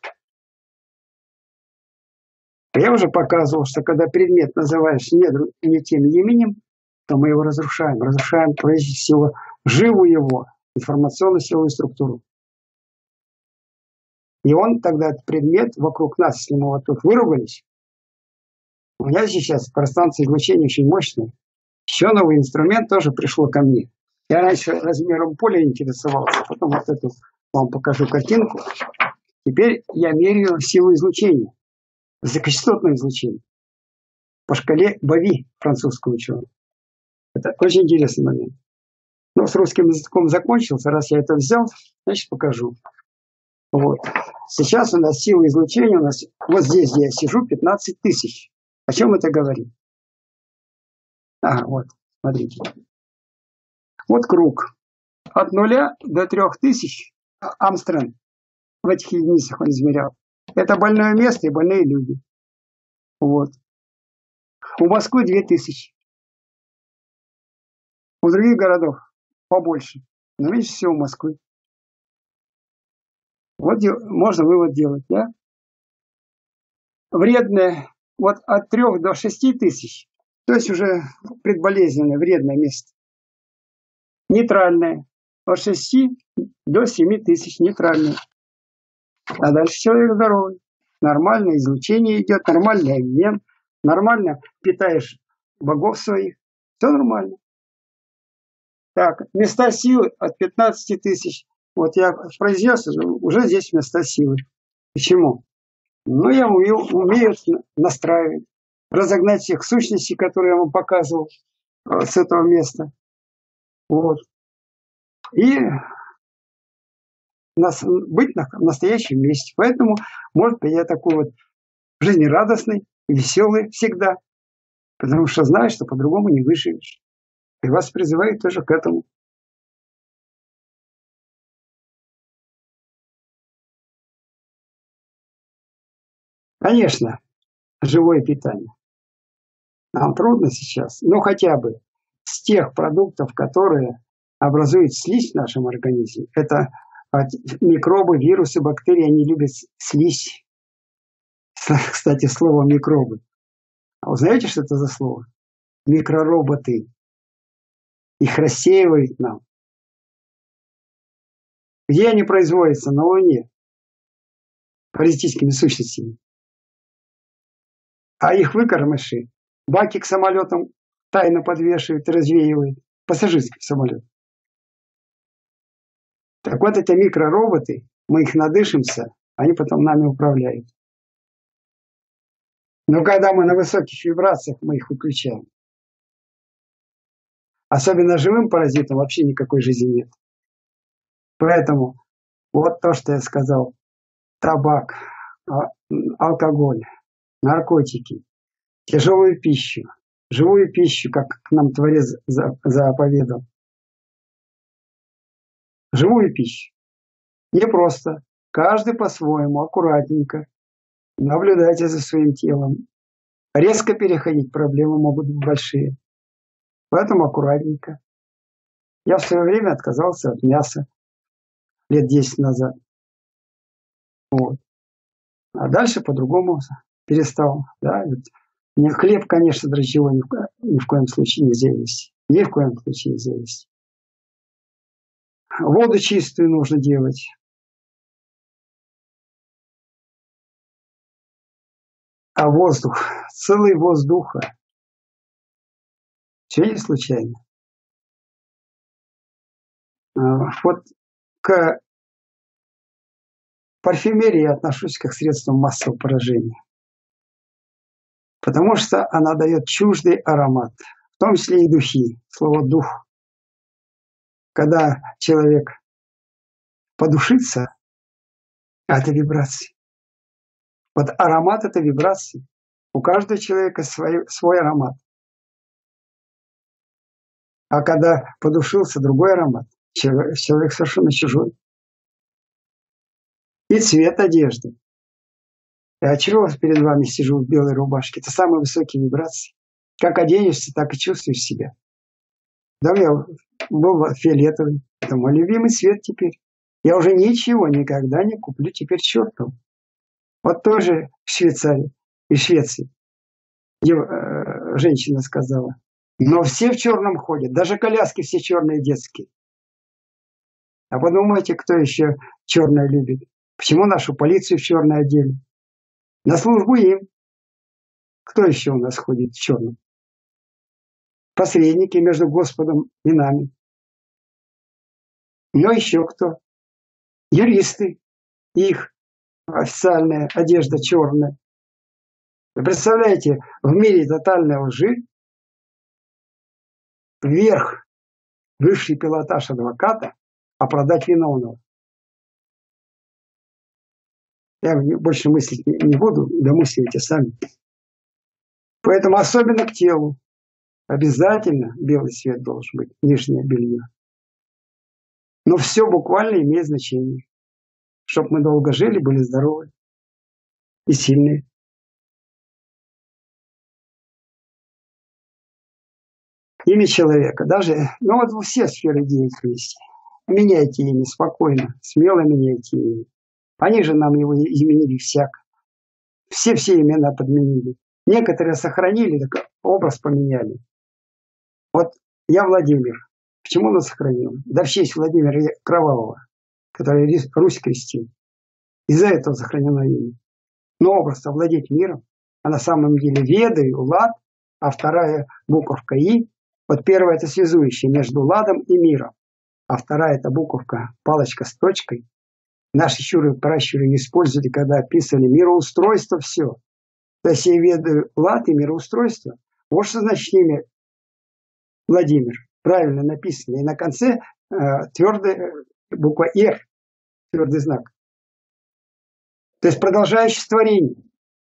Я уже показывал, что когда предмет называешь не тем именем, то мы его разрушаем. Разрушаем, прежде всего, живую его информационно-силовую структуру. И он тогда, этот предмет, вокруг нас, если мы вот тут выругались, у меня сейчас пространство излучения очень мощное. Еще новый инструмент тоже пришло ко мне. Я раньше размером поля интересовался, потом вот эту вам покажу картинку. Теперь я меряю силу излучения, высокочастотное излучение по шкале Бови, французского ученого. Это очень интересный момент. Но с русским языком закончился. Раз я это взял, значит покажу. Вот. Сейчас у нас сила излучения, вот здесь, где я сижу, 15 тысяч. О чем это говорит? Вот, смотрите. Вот круг. От 0 до 3000 Армстронг в этих единицах он измерял. Это больное место и больные люди. Вот. У Москвы 2000. У других городов побольше. Но меньше всего у Москвы. Вот можно вывод делать, да? Вредное вот от 3 до 6 тысяч, то есть уже предболезненное, вредное место. Нейтральное от 6 до 7 тысяч нейтральное. А дальше человек здоровый. Нормальное излучение идет, нормальный обмен, нормально питаешь богов своих. Все нормально. Так, места силы от 15 тысяч. Вот я произнес, уже здесь места силы. Почему? Ну, я умею настраивать, разогнать всех сущностей, которые я вам показывал с этого места. Вот. И быть на настоящем месте. Поэтому, может быть, я такой вот жизнерадостный, веселый всегда. Потому что знаю, что по-другому не выживешь. И вас призываю тоже к этому. Конечно, живое питание. Нам трудно сейчас, но хотя бы с тех продуктов, которые образуют слизь в нашем организме. Это микробы, вирусы, бактерии, они любят слизь. Кстати, слово микробы. А вы знаете, что это за слово? Микророботы. Их рассеивают нам. Где они производятся? На Луне. Паразитическими сущностями. А их выкормыши баки к самолетам тайно подвешивают и развеивают. Пассажирский самолет. Так вот, эти микророботы, мы их надышимся, они потом нами управляют. Но когда мы на высоких вибрациях, мы их выключаем. Особенно живым паразитам вообще никакой жизни нет. Поэтому вот то, что я сказал. Табак, алкоголь, наркотики, тяжелую пищу, живую пищу, как нам Творец заповедал. Живую пищу. Не просто. Каждый по-своему, аккуратненько. Наблюдайте за своим телом. Резко переходить проблемы могут быть большие. Поэтому аккуратненько. Я в свое время отказался от мяса лет 10 назад. Вот. А дальше по-другому перестал. Да? Мне хлеб, конечно, дрожжевой ни в коем случае нельзя есть. Ни в коем случае нельзя есть. Воду чистую нужно делать. А воздух, целый воздуха. Все не случайно. Вот к парфюмерии я отношусь как к средствам массового поражения. Потому что она дает чуждый аромат. В том числе и духи. Слово «дух». Когда человек подушится, это вибрации. Вот аромат – это вибрации. У каждого человека свой аромат. А когда подушился, другой аромат. Человек совершенно чужой. И цвет одежды. А чего перед вами сижу в белой рубашке? Это самые высокие вибрации. Как оденешься, так и чувствуешь себя. Да, я был фиолетовый. Это мой любимый цвет теперь. Я уже ничего никогда не куплю теперь черным. Вот тоже в Швейцарии, и Швеции. Женщина сказала. Но все в черном ходят. Даже коляски все черные детские. А подумайте, кто еще черное любит. Почему нашу полицию в черное одели? На службу им. Кто еще у нас ходит в черном? Посредники между Господом и нами. Но еще кто? Юристы. Их официальная одежда черная. Вы представляете, в мире тотальной лжи вверх, высший пилотаж адвоката, а продать виновного. Я больше мыслить не буду, домысливайте сами. Поэтому особенно к телу обязательно белый свет должен быть, нижнее белье. Но все буквально имеет значение. Чтобы мы долго жили, были здоровы и сильные. Имя человека, даже, ну вот все сферы деятельности. Меняйте имя спокойно, смело меняйте имя. Они же нам его изменили всяко. Все имена подменили. Некоторые сохранили, так образ поменяли. Вот я Владимир. Почему он сохранил? Да в честь Владимира Кровавого, который Русь крестил. Из-за этого сохранено имя. Но образ овладеть миром, а на самом деле Веды, Лад, а вторая буковка И. Вот первая это связующая между Ладом и миром, а вторая это буковка, палочка с точкой. Наши щуры, пращуры использовали, когда описывали мироустройство, все. То есть я ведаю Лад и мироустройство. Вот что значит имя Владимир. Правильно написано. И на конце твердая буква Р, твердый знак. То есть продолжающее творение.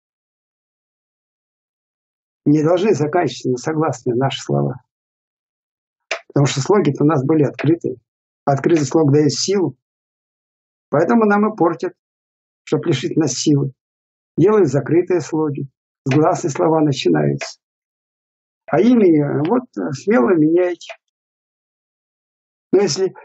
Не должны заканчиваться на согласные наши слова. Потому что слоги-то у нас были открытые. Открытый слог дает силу. Поэтому нам и портят, чтобы лишить нас силы. Делают закрытые слоги. С гласные слова начинаются. А имя, вот смело меняйте. Но если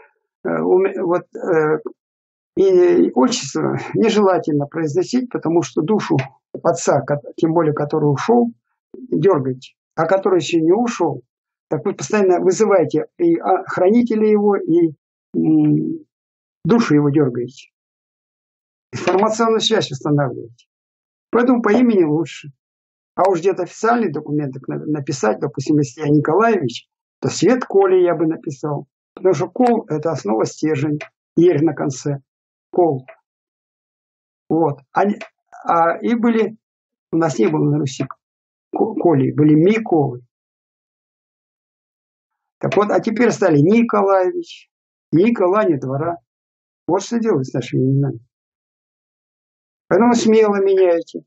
и отчество нежелательно произносить, потому что душу отца, тем более который ушел, дергаете, а который еще не ушел, так вы постоянно вызываете и хранителя его, и душу его дергаете. Информационную связь устанавливаете. Поэтому по имени лучше. А уж где-то официальный документ написать, допустим, если я Николаевич, то Свет Коли я бы написал. Потому что кол – это основа стержень, ерь на конце. Кол. Вот. И были, у нас не было на Руси Коли, были Миколы. Так вот, а теперь стали Николаевич, Николай, не двора. Вот что делать с нашими именами. Поэтому смело меняйте.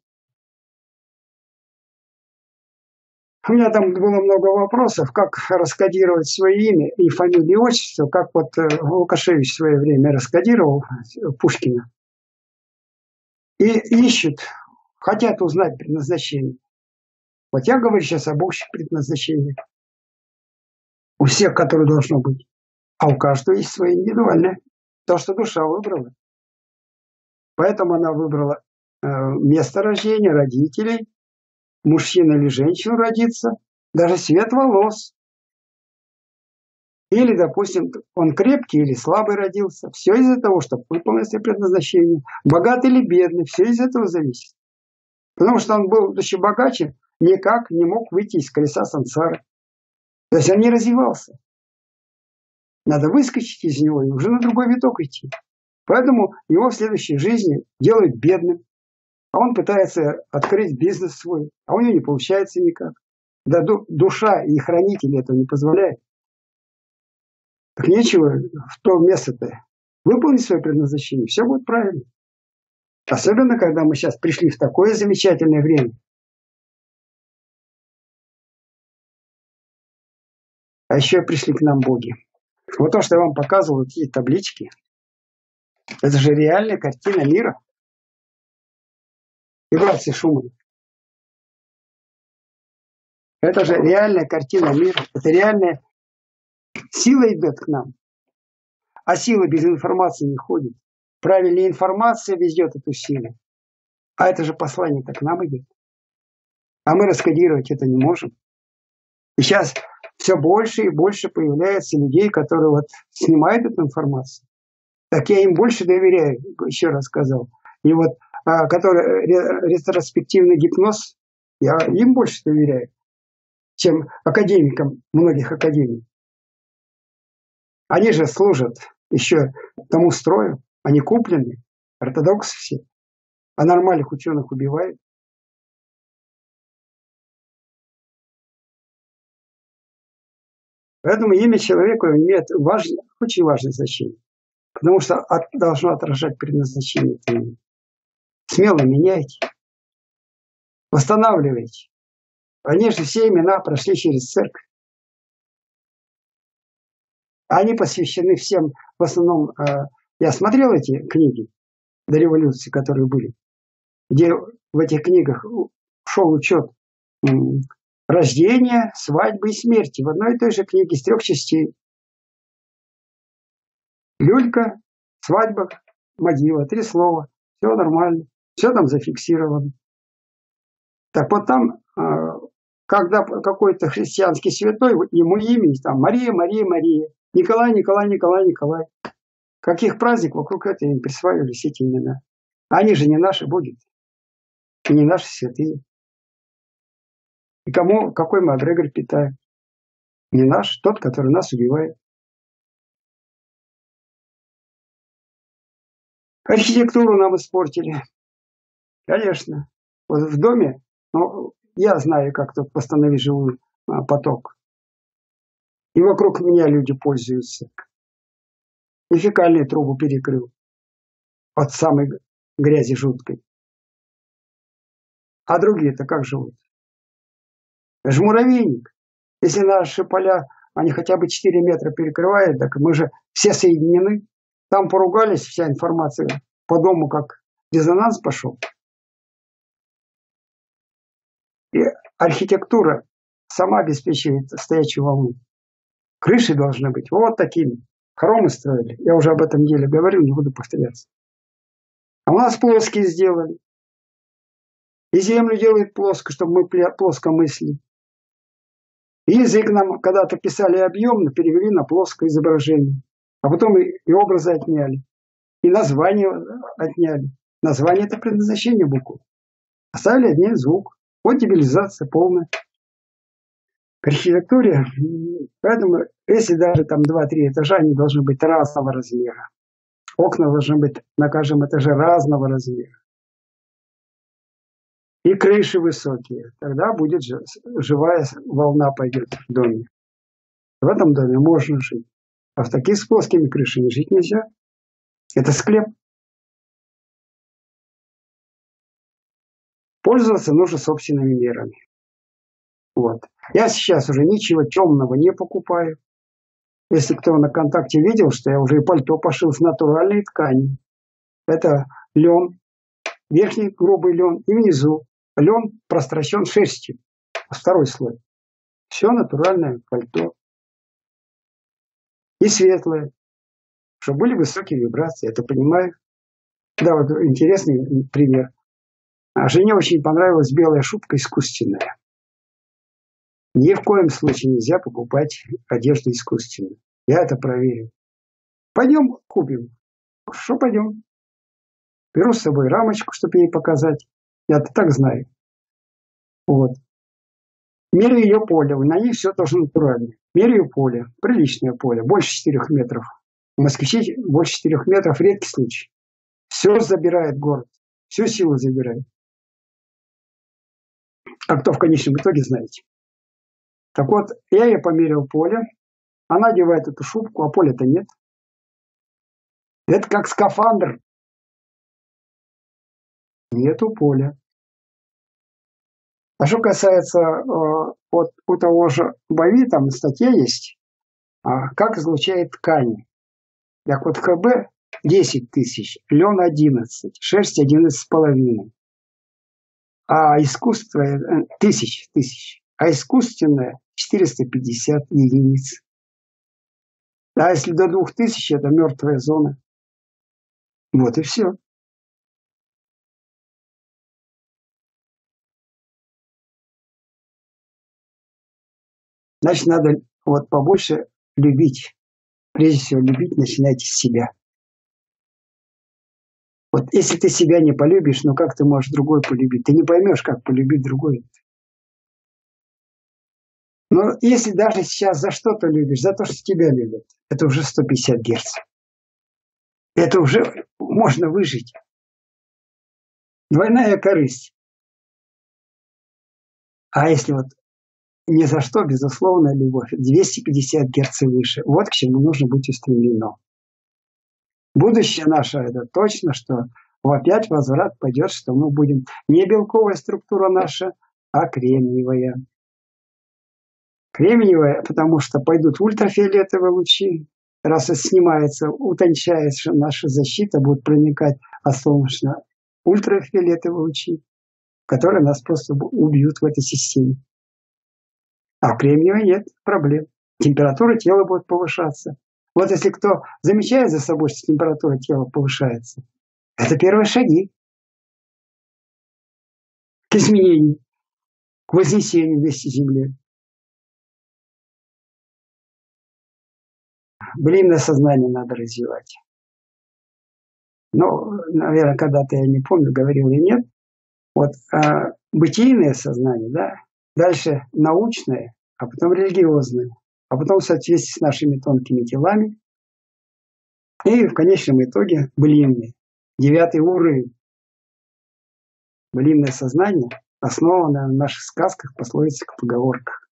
У меня там было много вопросов, как раскодировать свое имя и фамилию и отчество, как вот Лукашевич в свое время раскодировал Пушкина. И ищут, хотят узнать предназначение. Вот я говорю сейчас об общем предназначении. У всех, которое должно быть. А у каждого есть свое индивидуальное. То, что душа выбрала. Поэтому она выбрала место рождения, родителей, мужчина или женщина родится, даже цвет волос. Или, допустим, он крепкий или слабый родился. Все из-за того, чтобы выполнить свое предназначение. Богатый или бедный, все из этого зависит. Потому что он был, будучи богаче, никак не мог выйти из колеса сансары. То есть он не развивался. Надо выскочить из него и уже на другой виток идти. Поэтому его в следующей жизни делают бедным. А он пытается открыть бизнес свой, а у него не получается никак. Да душа и хранитель этого не позволяет. Так нечего в то место-то выполнить свое предназначение, все будет правильно. Особенно, когда мы сейчас пришли в такое замечательное время. А еще пришли к нам боги. Вот то, что я вам показывал, эти таблички, это же реальная картина мира. И братцы Шуман. Это же реальная картина мира. Это реальная сила идет к нам. А сила без информации не ходит. Правильная информация ведет эту силу. А это же послание-то к нам идет. А мы раскодировать это не можем. И сейчас все больше и больше появляется людей, которые вот снимают эту информацию. Так я им больше доверяю, еще раз сказал. И вот который ретроспективный гипноз, я им больше доверяю, чем академикам многих академий. Они же служат еще тому строю, они куплены, ортодоксы все. А нормальных ученых убивают. Поэтому имя человека имеет очень важное значение. Потому что должно отражать предназначение. Смело меняйте. Восстанавливайте. Конечно, все имена прошли через церковь. Они посвящены всем, в основном, я смотрел эти книги до революции, которые были, где в этих книгах шел учет рождения, свадьбы и смерти в одной и той же книге из 3 частей. Люлька, свадьба, могила, 3 слова. Все нормально, все там зафиксировано. Так вот там, когда какой-то христианский святой, ему имя, там Мария, Мария, Мария, Николай, Николай, Николай, Николай. Каких праздников вокруг этого им присваивались эти имена. Они же не наши боги, и не наши святые. И какой мы эгрегор питаем? Не наш, тот, который нас убивает. Архитектуру нам испортили. Конечно. Вот в доме, я знаю, как тут «Восстанови живой поток». И вокруг меня люди пользуются. И фекальную трубу перекрыл от самой грязи жуткой. А другие-то как живут? Это же муравейник. Если наши поля, они хотя бы 4 метра перекрывают, так мы же все соединены. Там поругались, вся информация по дому как резонанс пошел. И архитектура сама обеспечивает стоячую волну. Крыши должны быть вот такими. Хоромы строили. Я уже об этом деле говорил, не буду повторяться. А у нас плоские сделали. И землю делают плоско, чтобы мы плоско мыслили. И язык нам когда-то писали объемно, перевели на плоское изображение. А потом и образы отняли. И название отняли. Название – это предназначение букв. Оставили один звук. Вот дебилизация полная. К архитектуре, поэтому если даже там 2-3 этажа, они должны быть разного размера. Окна должны быть на каждом этаже разного размера. И крыши высокие. Тогда будет живая волна пойдет в доме. В этом доме можно жить. А в таких с плоскими крышами жить нельзя. Это склеп. Пользоваться нужно собственными мерами. Вот. Я сейчас уже ничего темного не покупаю. Если кто на ВКонтакте видел, что я уже и пальто пошил с натуральной ткани. Это лен, верхний грубый лен, и внизу лен прострочен шерстью. 2-й слой. Все натуральное пальто. И светлое. Чтобы были высокие вибрации. Это понимаю. Да, вот интересный пример. Жене очень понравилась белая шубка искусственная. Ни в коем случае нельзя покупать одежду искусственную. Я это проверил. Пойдем купим. Что пойдем? Беру с собой рамочку, чтобы ей показать. Я-то так знаю. Вот. Меряю ее поле. На ней все тоже натурально. Меряю поле. Приличное поле. Больше 4 метров. У москвичей больше 4 метров редкий случай. Все забирает город. Всю силу забирает. А кто в конечном итоге, знаете. Так вот, я ей померил поле. Она одевает эту шубку, а поля-то нет. Это как скафандр. Нету поля. А что касается вот у того же Бави, там статья есть, как излучает ткань. Так вот ХБ 10 тысяч, лен 11, шерсть 11,5. А искусство тысяч. А искусственное 450 единиц. А если до 2000, это мертвая зона. Вот и все. Значит, надо вот побольше любить. Прежде всего, любить начинайте с себя. Вот если ты себя не полюбишь, ну как ты можешь другой полюбить? Ты не поймешь, как полюбить другой. Но если даже сейчас за что-то любишь, за то, что тебя любят, это уже 150 Гц. Это уже можно выжить. Двойная корысть. А если вот ни за что, безусловно, любовь. 250 Гц и выше. Вот к чему нужно быть устремлено. Будущее наше это точно, что опять возврат пойдет, что мы будем не белковая структура наша, а кремниевая. Кремниевая, потому что пойдут ультрафиолетовые лучи. Раз это снимается, утончается наша защита, будет проникать от солнечного ультрафиолетовые лучи, которые нас просто убьют в этой системе. А в кремниевой нет проблем. Температура тела будет повышаться. Вот если кто замечает за собой, что температура тела повышается, это первые шаги к изменению, к вознесению вместе с Землей. Блинное сознание надо развивать. Ну, наверное, когда-то, я не помню, говорил или нет, вот бытийное сознание, да, дальше научное, а потом религиозное, а потом в соответствии с нашими тонкими телами, и в конечном итоге блинное. 9-й уровень. Блинное сознание основано на наших сказках, пословицах, поговорках.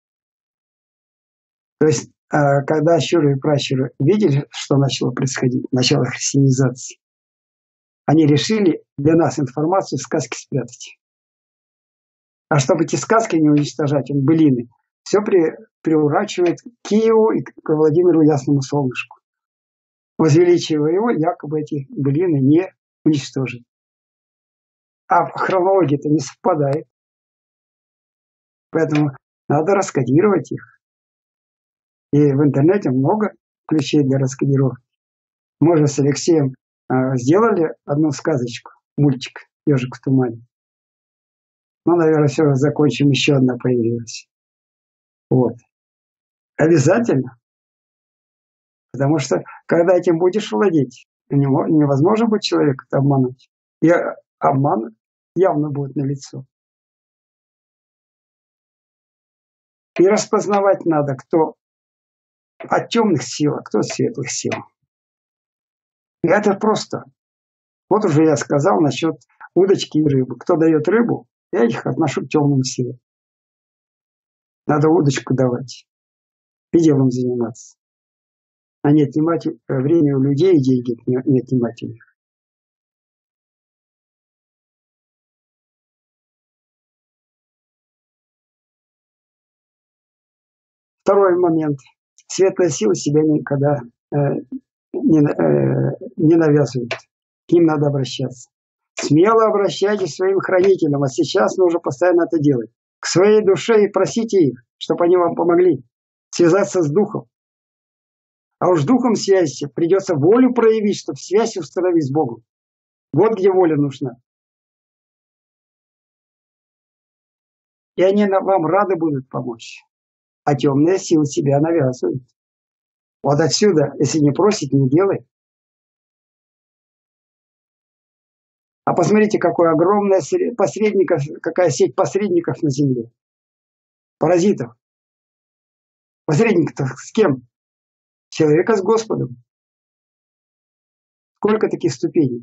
То есть, когда щуры и пращуры видели, что начало происходить, начало христианизации, они решили для нас информацию в сказке спрятать. А чтобы эти сказки не уничтожать, он былины, все приурачивает к Киеву и к Владимиру Ясному Солнышку. Возвеличивая его, якобы эти былины не уничтожить. А хронология-то не совпадает. Поэтому надо раскодировать их. И в интернете много ключей для раскодировки. Мы же с Алексеем сделали одну сказочку, мультик «Ежик в тумане». Ну, наверное, все, закончим, еще одна появилась. Вот. Обязательно. Потому что, когда этим будешь владеть, невозможно будет человека обмануть. И обман явно будет налицо. И распознавать надо, кто от темных сил, а кто от светлых сил. И это просто. Вот уже я сказал насчет удочки и рыбы. Кто дает рыбу, я их отношу к темным силам. Надо удочку давать и делом заниматься. А не отнимать время у людей и деньги не отнимать у них. Второй момент. Светлая сила себя никогда не навязывает. К ним надо обращаться. Смело обращайтесь к своим хранителям, а сейчас нужно постоянно это делать. К своей душе и просите их, чтобы они вам помогли связаться с духом. А уж духом связи придется волю проявить, чтобы связь установить с Богом. Вот где воля нужна. И они вам рады будут помочь. А темная сила себя навязывает. Вот отсюда, если не просит, не делай. А посмотрите, какая огромная какая сеть посредников на земле. Паразитов. Посредников с кем? Человека с Господом. Сколько таких ступеней?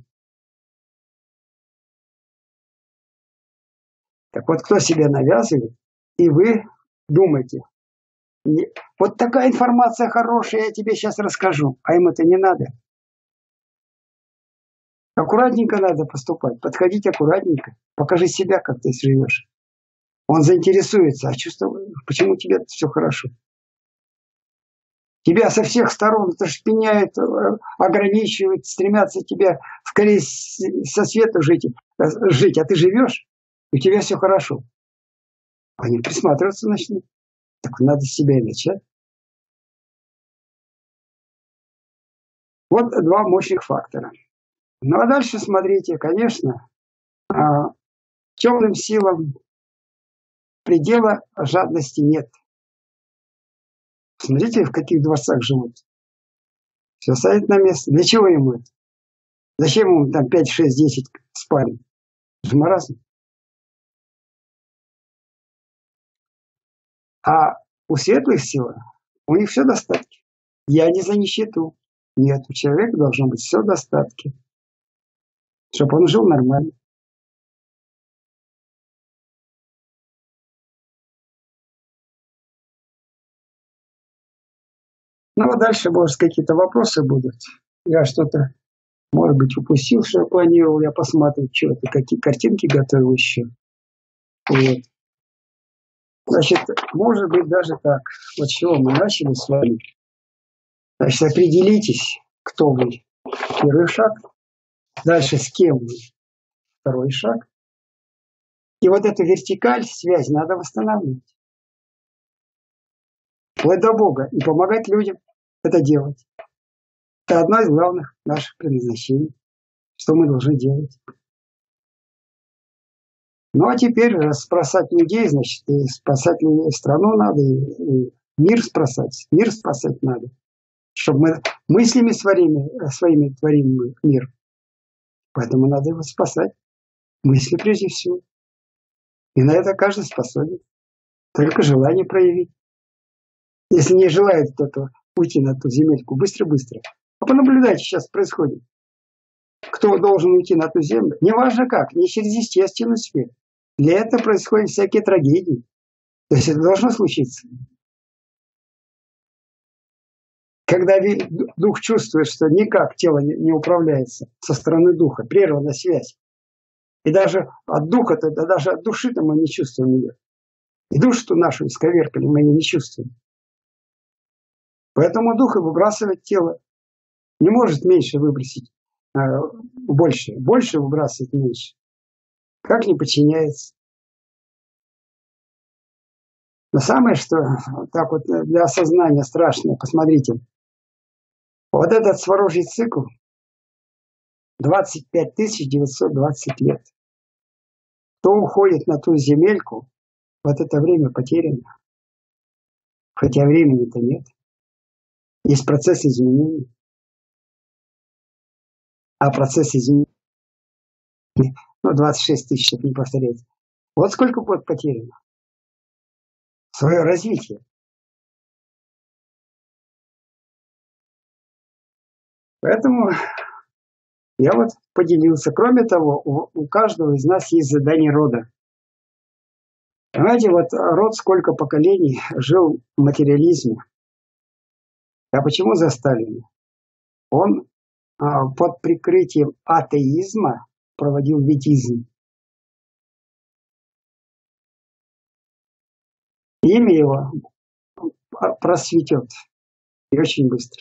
Так вот, кто себя навязывает, и вы думаете, вот такая информация хорошая, я тебе сейчас расскажу, а им это не надо. Аккуратненько надо поступать, подходить аккуратненько, покажи себя, как ты живешь. Он заинтересуется, а чувствую, почему тебе все хорошо. Тебя со всех сторон это шпиняет, ограничивает, стремятся тебя скорее со света жить, а ты живешь, и у тебя все хорошо. Они присматриваться начнут. Так надо с себя и начать. Вот два мощных фактора. Ну а дальше смотрите, конечно, темным силам предела жадности нет. Смотрите, в каких дворцах живут. Все ставят на место. Для чего ему это? Зачем ему там 5, 6, 10 спален? Это же маразм. А у светлых сил, у них все достатки. Я не за нищету. Нет, у человека должно быть все достатки. Чтобы он жил нормально. Ну, а дальше, может, какие-то вопросы будут. Я что-то, может быть, упустил, что я планировал. Я посмотрю, что это, какие картинки готовил еще. Вот. Значит, может быть, даже так. Вот с чего мы начали с вами. Значит, определитесь, кто вы. Первый шаг. Дальше с кем вы. Второй шаг. И вот эту вертикаль, связь надо восстанавливать. Вплоть до Бога. И помогать людям это делать. Это одно из главных наших предназначений. Что мы должны делать. Ну, а теперь спасать людей, значит, и спасать страну надо, и мир спасать. Мир спасать надо. Чтобы мы мыслями своими творим мир. Поэтому надо его спасать. Мысли прежде всего. И на это каждый способен. Только желание проявить. Если не желает кто-то уйти на ту земельку, быстро-быстро. А понаблюдайте, сейчас происходит. Кто должен уйти на ту землю, неважно как, не через естественный свет. Для этого происходят всякие трагедии. То есть это должно случиться. Когда дух чувствует, что никак тело не управляется со стороны духа, прервана связь. И даже от духа, даже от души-то мы не чувствуем ее. И душу нашу исковеркали, мы ее не чувствуем. Поэтому дух и выбрасывает тело. Не может меньше выбросить, больше. Больше выбрасывает меньше. Как не подчиняется. Но самое, что так вот для осознания страшное, посмотрите. Вот этот Сварожий цикл 25 920 лет. Кто уходит на ту земельку, вот это время потеряно. Хотя времени-то нет. Есть процесс изменений. А процесс изменений, 26 тысяч, чтобы не повторять. Вот сколько будет потеряно. Свое развитие. Поэтому я вот поделился. Кроме того, у каждого из нас есть задание рода. Понимаете, вот род сколько поколений жил в материализме. А почему за Сталина? Он под прикрытием атеизма проводил ведизм. Имя его просветет. И очень быстро.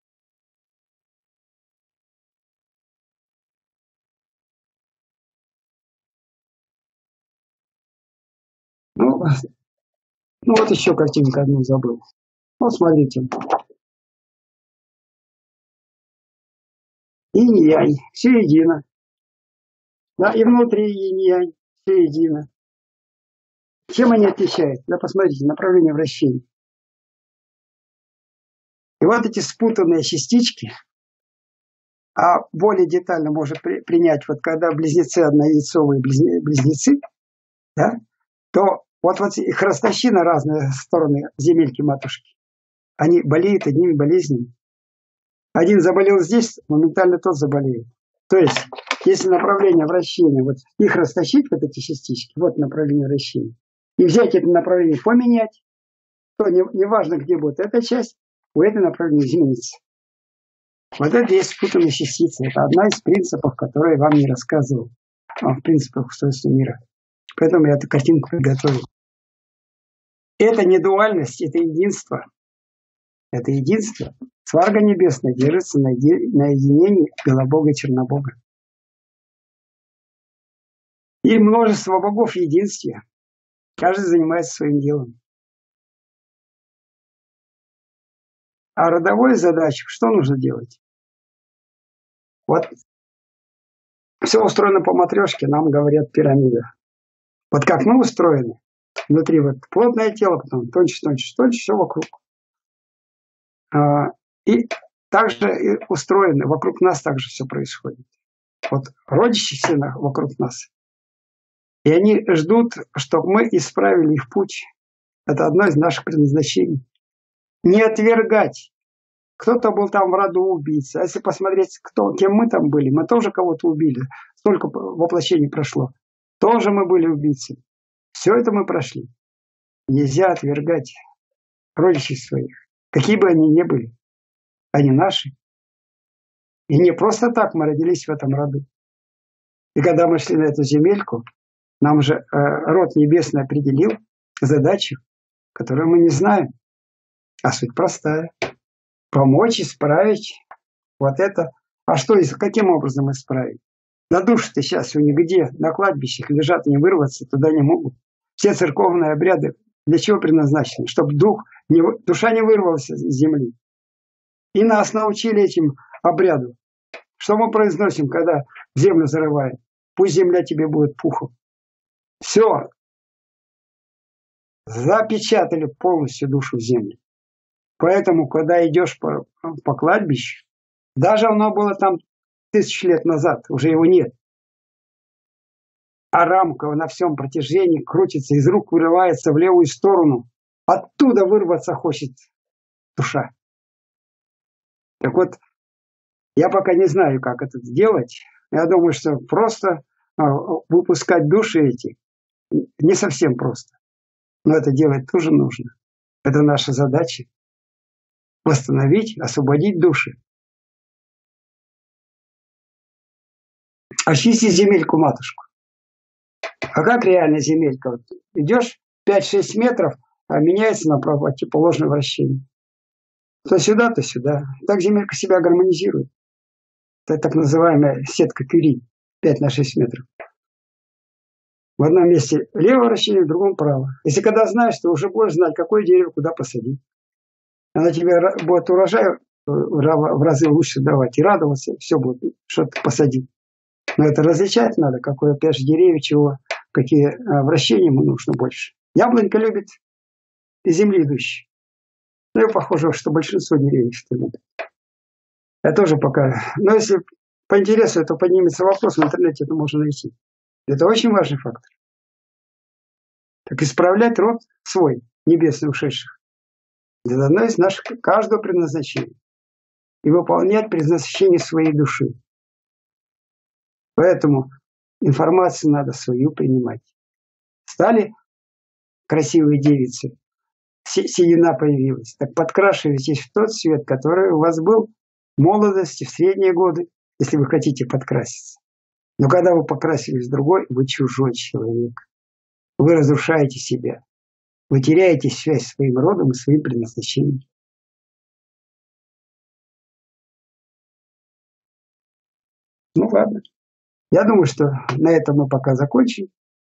Ну вот еще картинку одну забыл. Вот смотрите. Инь-янь, все едино. Да, и внутри инь-янь, все едино. Чем они отличаются? Да, посмотрите, направление вращения. И вот эти спутанные частички, а более детально можно принять, вот когда близнецы, однояйцовые близнецы, да, то вот их растащи на разные стороны земельки матушки. Они болеют одними болезнями. Один заболел здесь, моментально тот заболеет. То есть, если направление вращения, вот их растащить, вот эти частички, вот направление вращения, и взять это направление, поменять, то неважно, где будет эта часть, у этой направления изменится. Вот это есть спутанные частицы. Это одна из принципов, которые я вам не рассказывал. В принципах устройства мира. Поэтому я эту картинку приготовил. Это не дуальность, это единство. Это единство. Сварга небесная держится на единении Белобога и Чернобога. И множество богов в единстве. Каждый занимается своим делом. А родовую задачу что нужно делать? Вот все устроено по матрешке, нам говорят пирамида. Вот как мы устроены, внутри вот плотное тело, потом тоньше, все вокруг. И также и устроены, вокруг нас также все происходит. Вот родичи все вокруг нас. И они ждут, чтобы мы исправили их путь. Это одно из наших предназначений. Не отвергать. Кто-то был там в роду убийца. А если посмотреть, кем мы там были, мы тоже кого-то убили. Столько воплощений прошло. Тоже мы были убийцами. Все это мы прошли. Нельзя отвергать родичей своих, какие бы они ни были. они наши. И не просто так мы родились в этом роду. И когда мы шли на эту земельку, нам же род небесный определил задачу, которую мы не знаем. А суть простая. Помочь исправить вот это. А что, каким образом исправить? На души-то сейчас у них где? На кладбищах лежат, не вырваться, туда не могут. Все церковные обряды для чего предназначены? Чтобы душа не вырвалась из земли. И нас научили этим обряду. Что мы произносим, когда землю зарываем? Пусть земля тебе будет пухом. Все. Запечатали полностью душу в землю. Поэтому, когда идешь по кладбищу, даже оно было там 1000 лет назад, уже его нет. А рамка на всем протяжении крутится, из рук вырывается в левую сторону. Оттуда вырваться хочет душа. Так вот, я пока не знаю, как это сделать. Я думаю, что просто выпускать души эти не совсем просто. Но это делать тоже нужно. Это наша задача. Восстановить, освободить души. Очисти земельку, матушку. А как реально земелька? Вот идешь 5-6 метров, а меняется на противоположное вращение. То сюда, то сюда. Так земелька себя гармонизирует. Это так называемая сетка Кюри. 5 на 6 метров. В одном месте левое вращение, в другом право. Если когда знаешь, ты уже будешь знать, какое дерево куда посадить. Она тебе будет урожай в разы лучше давать. И радоваться, все будет, что ты посадил. Но это различать надо, какое, опять же, деревья, чего, какие вращения ему нужно больше. Яблонька любит из земли идущие. Ну, и похоже, что большинство деревьев что любят. Я тоже пока... Но если по интересу, то поднимется вопрос, в интернете это можно найти. Это очень важный фактор. Так исправлять род свой, небесный ушедших. Это одно из наших, каждого предназначения. И выполнять предназначение своей души. Поэтому информацию надо свою принимать. Стали красивые девицы, седина появилась, так подкрашивайтесь в тот цвет, который у вас был в молодости, в средние годы, если вы хотите подкраситься. Но когда вы покрасились в другой, вы чужой человек. Вы разрушаете себя. Вы теряете связь с своим родом и своим предназначением. Ну ладно. Я думаю, что на этом мы пока закончим.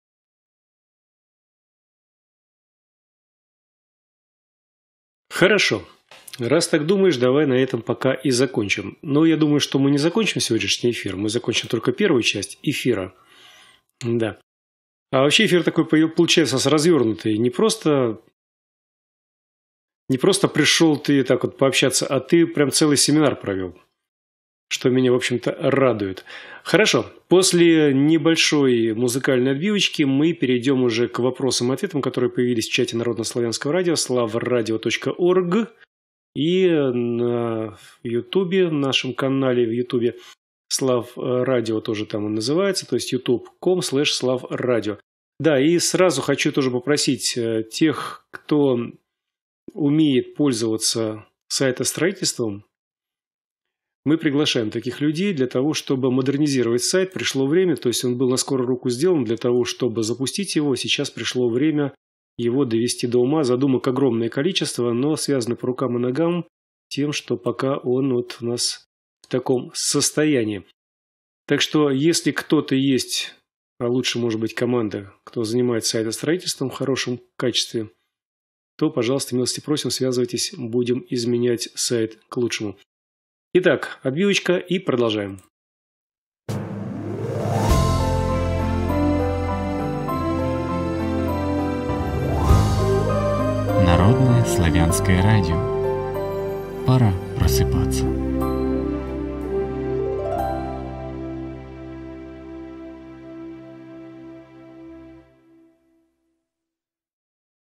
Хорошо. Раз так думаешь, давай на этом пока и закончим. Но я думаю, что мы не закончим сегодняшний эфир. Мы закончим только первую часть эфира. Да. А вообще эфир такой получается развернутый. Не просто пришел ты так вот пообщаться, а ты прям целый семинар провел. Что меня, в общем-то, радует. Хорошо. После небольшой музыкальной отбивочки мы перейдем уже к вопросам и ответам, которые появились в чате Народно-славянского радио slavradio.org и на Ютубе, в нашем канале в Ютубе Слав Радио тоже там он называется, то есть youtube.com/slavradio. Да, и сразу хочу тоже попросить тех, кто умеет пользоваться сайтостроительством, мы приглашаем таких людей для того, чтобы модернизировать сайт. Пришло время, то есть он был на скорую руку сделан для того, чтобы запустить его. Сейчас пришло время его довести до ума. Задумок огромное количество, но связано по рукам и ногам тем, что пока он вот у нас в таком состоянии. Так что, если кто-то есть, а лучше, может быть, команда, кто занимается сайтостроительством в хорошем качестве, то, пожалуйста, милости просим, связывайтесь, будем изменять сайт к лучшему. Итак, отбивочка и продолжаем. Народное славянское радио. Пора просыпаться.